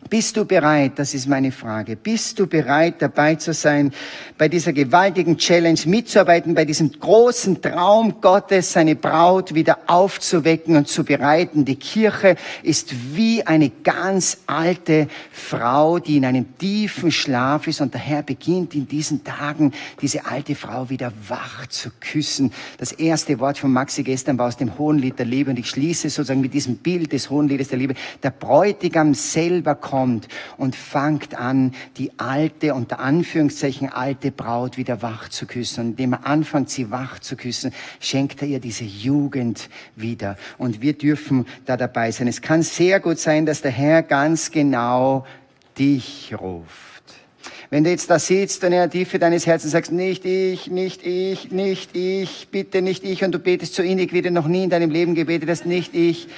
Bist du bereit? Das ist meine Frage. Bist du bereit, dabei zu sein, bei dieser gewaltigen Challenge mitzuarbeiten, bei diesem großen Traum Gottes, seine Braut wieder aufzuwecken und zu bereiten? Die Kirche ist wie eine ganz alte Frau, die in einem tiefen Schlaf ist, und der Herr beginnt in diesen Tagen, diese alte Frau wieder wach zu küssen. Das erste Wort von Maxi gestern war aus dem Hohenlied der Liebe, und ich schließe sozusagen mit diesem Bild des Hohenliedes der Liebe. Der Bräutigam selber kommt und fangt an, die alte, unter Anführungszeichen alte Braut wieder wach zu küssen. Und indem er anfängt, sie wach zu küssen, schenkt er ihr diese Jugend wieder. Und wir dürfen da dabei sein. Es kann sehr gut sein, dass der Herr ganz genau dich ruft. Wenn du jetzt da sitzt und in der Tiefe deines Herzens sagst, nicht ich, nicht ich, nicht ich, bitte nicht ich, und du betest so innig, wie du noch nie in deinem Leben gebetet hast, nicht ich.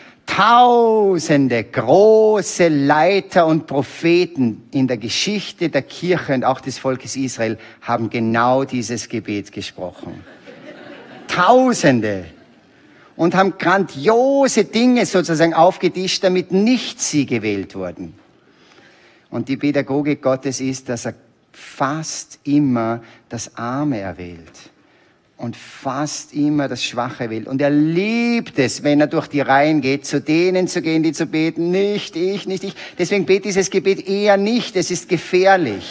Tausende große Leiter und Propheten in der Geschichte der Kirche und auch des Volkes Israel haben genau dieses Gebet gesprochen. Tausende. Und haben grandiose Dinge sozusagen aufgetischt, damit nicht sie gewählt wurden. Und die Pädagogik Gottes ist, dass er fast immer das Arme erwählt. Und fast immer das Schwache will. Und er liebt es, wenn er durch die Reihen geht, zu denen zu gehen, die zu beten. Nicht ich, nicht ich. Deswegen bete dieses Gebet eher nicht. Es ist gefährlich.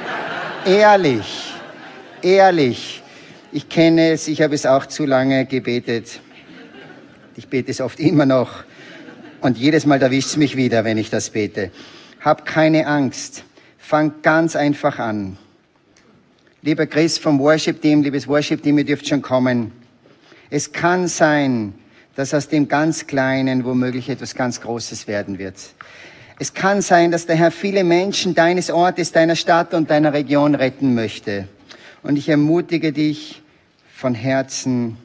Ehrlich. Ehrlich. Ich kenne es, ich habe es auch zu lange gebetet. Ich bete es oft immer noch. Und jedes Mal erwischt es mich wieder, wenn ich das bete. Hab keine Angst. Fang ganz einfach an. Lieber Chris vom Worship-Team, liebes Worship-Team, ihr dürft schon kommen. Es kann sein, dass aus dem ganz Kleinen womöglich etwas ganz Großes werden wird. Es kann sein, dass der Herr viele Menschen deines Ortes, deiner Stadt und deiner Region retten möchte. Und ich ermutige dich von Herzen,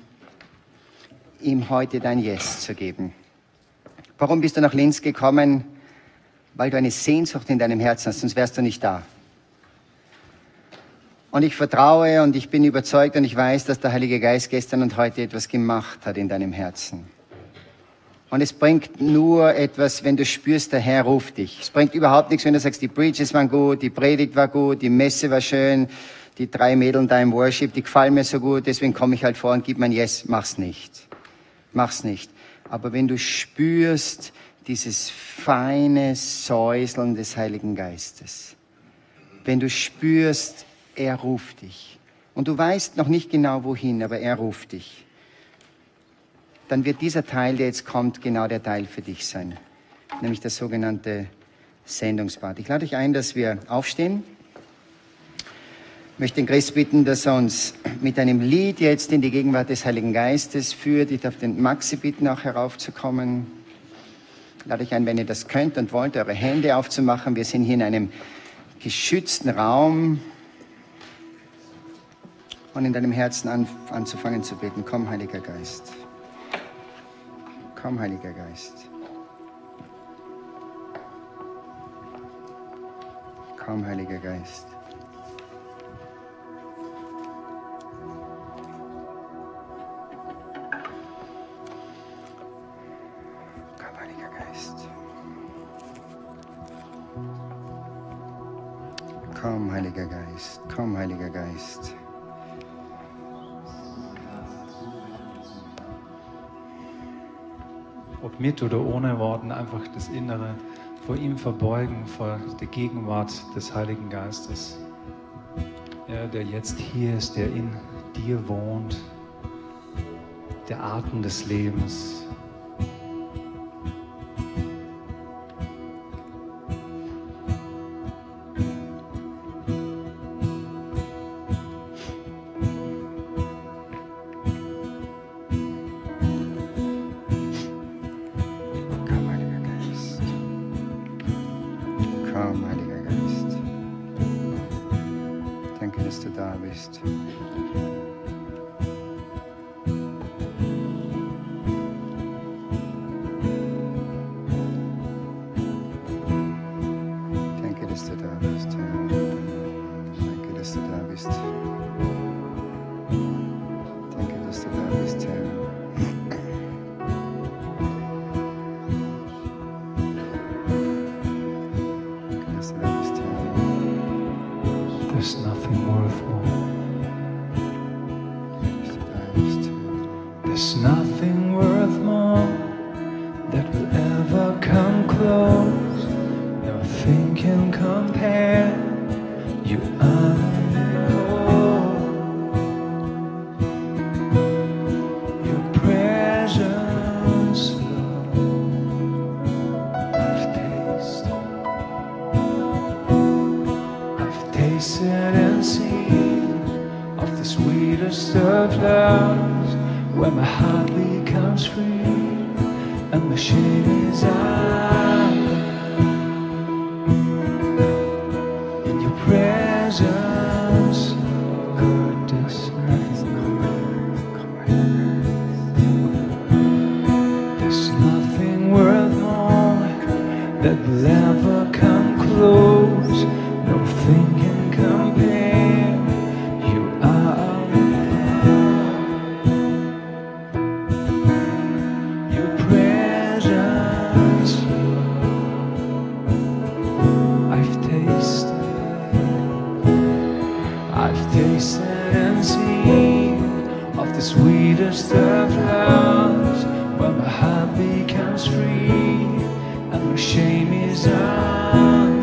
ihm heute dein Yes zu geben. Warum bist du nach Linz gekommen? Weil du eine Sehnsucht in deinem Herzen hast, sonst wärst du nicht da. Und ich vertraue und ich bin überzeugt und ich weiß, dass der Heilige Geist gestern und heute etwas gemacht hat in deinem Herzen. Und es bringt nur etwas, wenn du spürst, der Herr ruft dich. Es bringt überhaupt nichts, wenn du sagst, die Preaches waren gut, die Predigt war gut, die Messe war schön, die drei Mädel da im Worship, die gefallen mir so gut, deswegen komme ich halt vor und gib mein Yes. Mach's nicht. Mach's nicht. Aber wenn du spürst, dieses feine Säuseln des Heiligen Geistes, wenn du spürst, er ruft dich. Und du weißt noch nicht genau wohin, aber er ruft dich. Dann wird dieser Teil, der jetzt kommt, genau der Teil für dich sein. Nämlich das sogenannte Sendungsbad. Ich lade euch ein, dass wir aufstehen. Ich möchte den Chris bitten, dass er uns mit einem Lied jetzt in die Gegenwart des Heiligen Geistes führt. Ich darf den Maxi bitten, auch heraufzukommen. Ich lade euch ein, wenn ihr das könnt und wollt, eure Hände aufzumachen. Wir sind hier in einem geschützten Raum. Und in deinem Herzen an, anzufangen zu beten. Komm, Heiliger Geist. Komm, Heiliger Geist. Komm, Heiliger Geist. Komm, Heiliger Geist. Komm, Heiliger Geist. Komm, Heiliger Geist. Ob mit oder ohne Worten, einfach das Innere vor ihm verbeugen, vor der Gegenwart des Heiligen Geistes. Er, der jetzt hier ist, der in dir wohnt, der Atem des Lebens. There's nothing worth more that will ever come close. Nothing can compare. You are whole. Your presence, Lord, I've tasted. I've tasted and seen of the sweetest of loves, where my heart becomes free and my shame is undone. In your presence, Lord, there's nothing, there's nothing worth more that will ever come close. Nothing can compare. You are and seen of the sweetest of loves, where my heart becomes free and my shame is undone.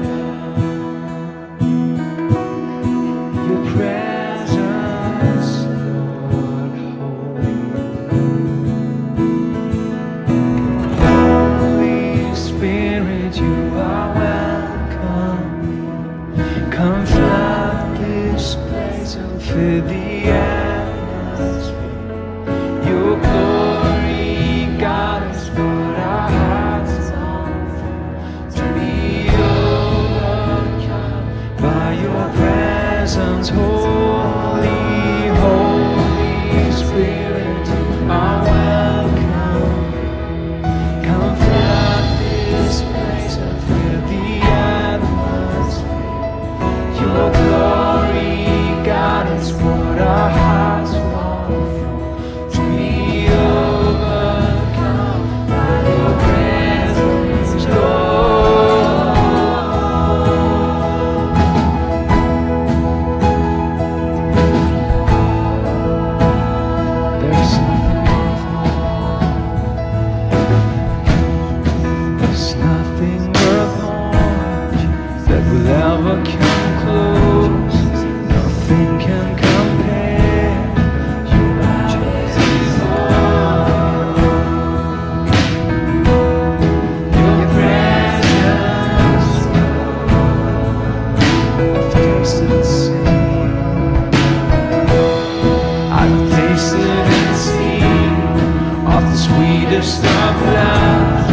Your presence, Lord, Holy Spirit, you are welcome. Come flood this place and fill the atmosphere. Your glory, God, is what our hearts long for. To be overcome by your presence, Holy, Holy Spirit, you are welcome. Come flood this place and fill the atmosphere. Your glory, God, is what our hearts long for. To be overcome by your presence, Lord. There's nothing worth more that will ever come close. Nothing can compare. You are your presence, I've tasted and seen. I've tasted and seen of the sweetest of loves,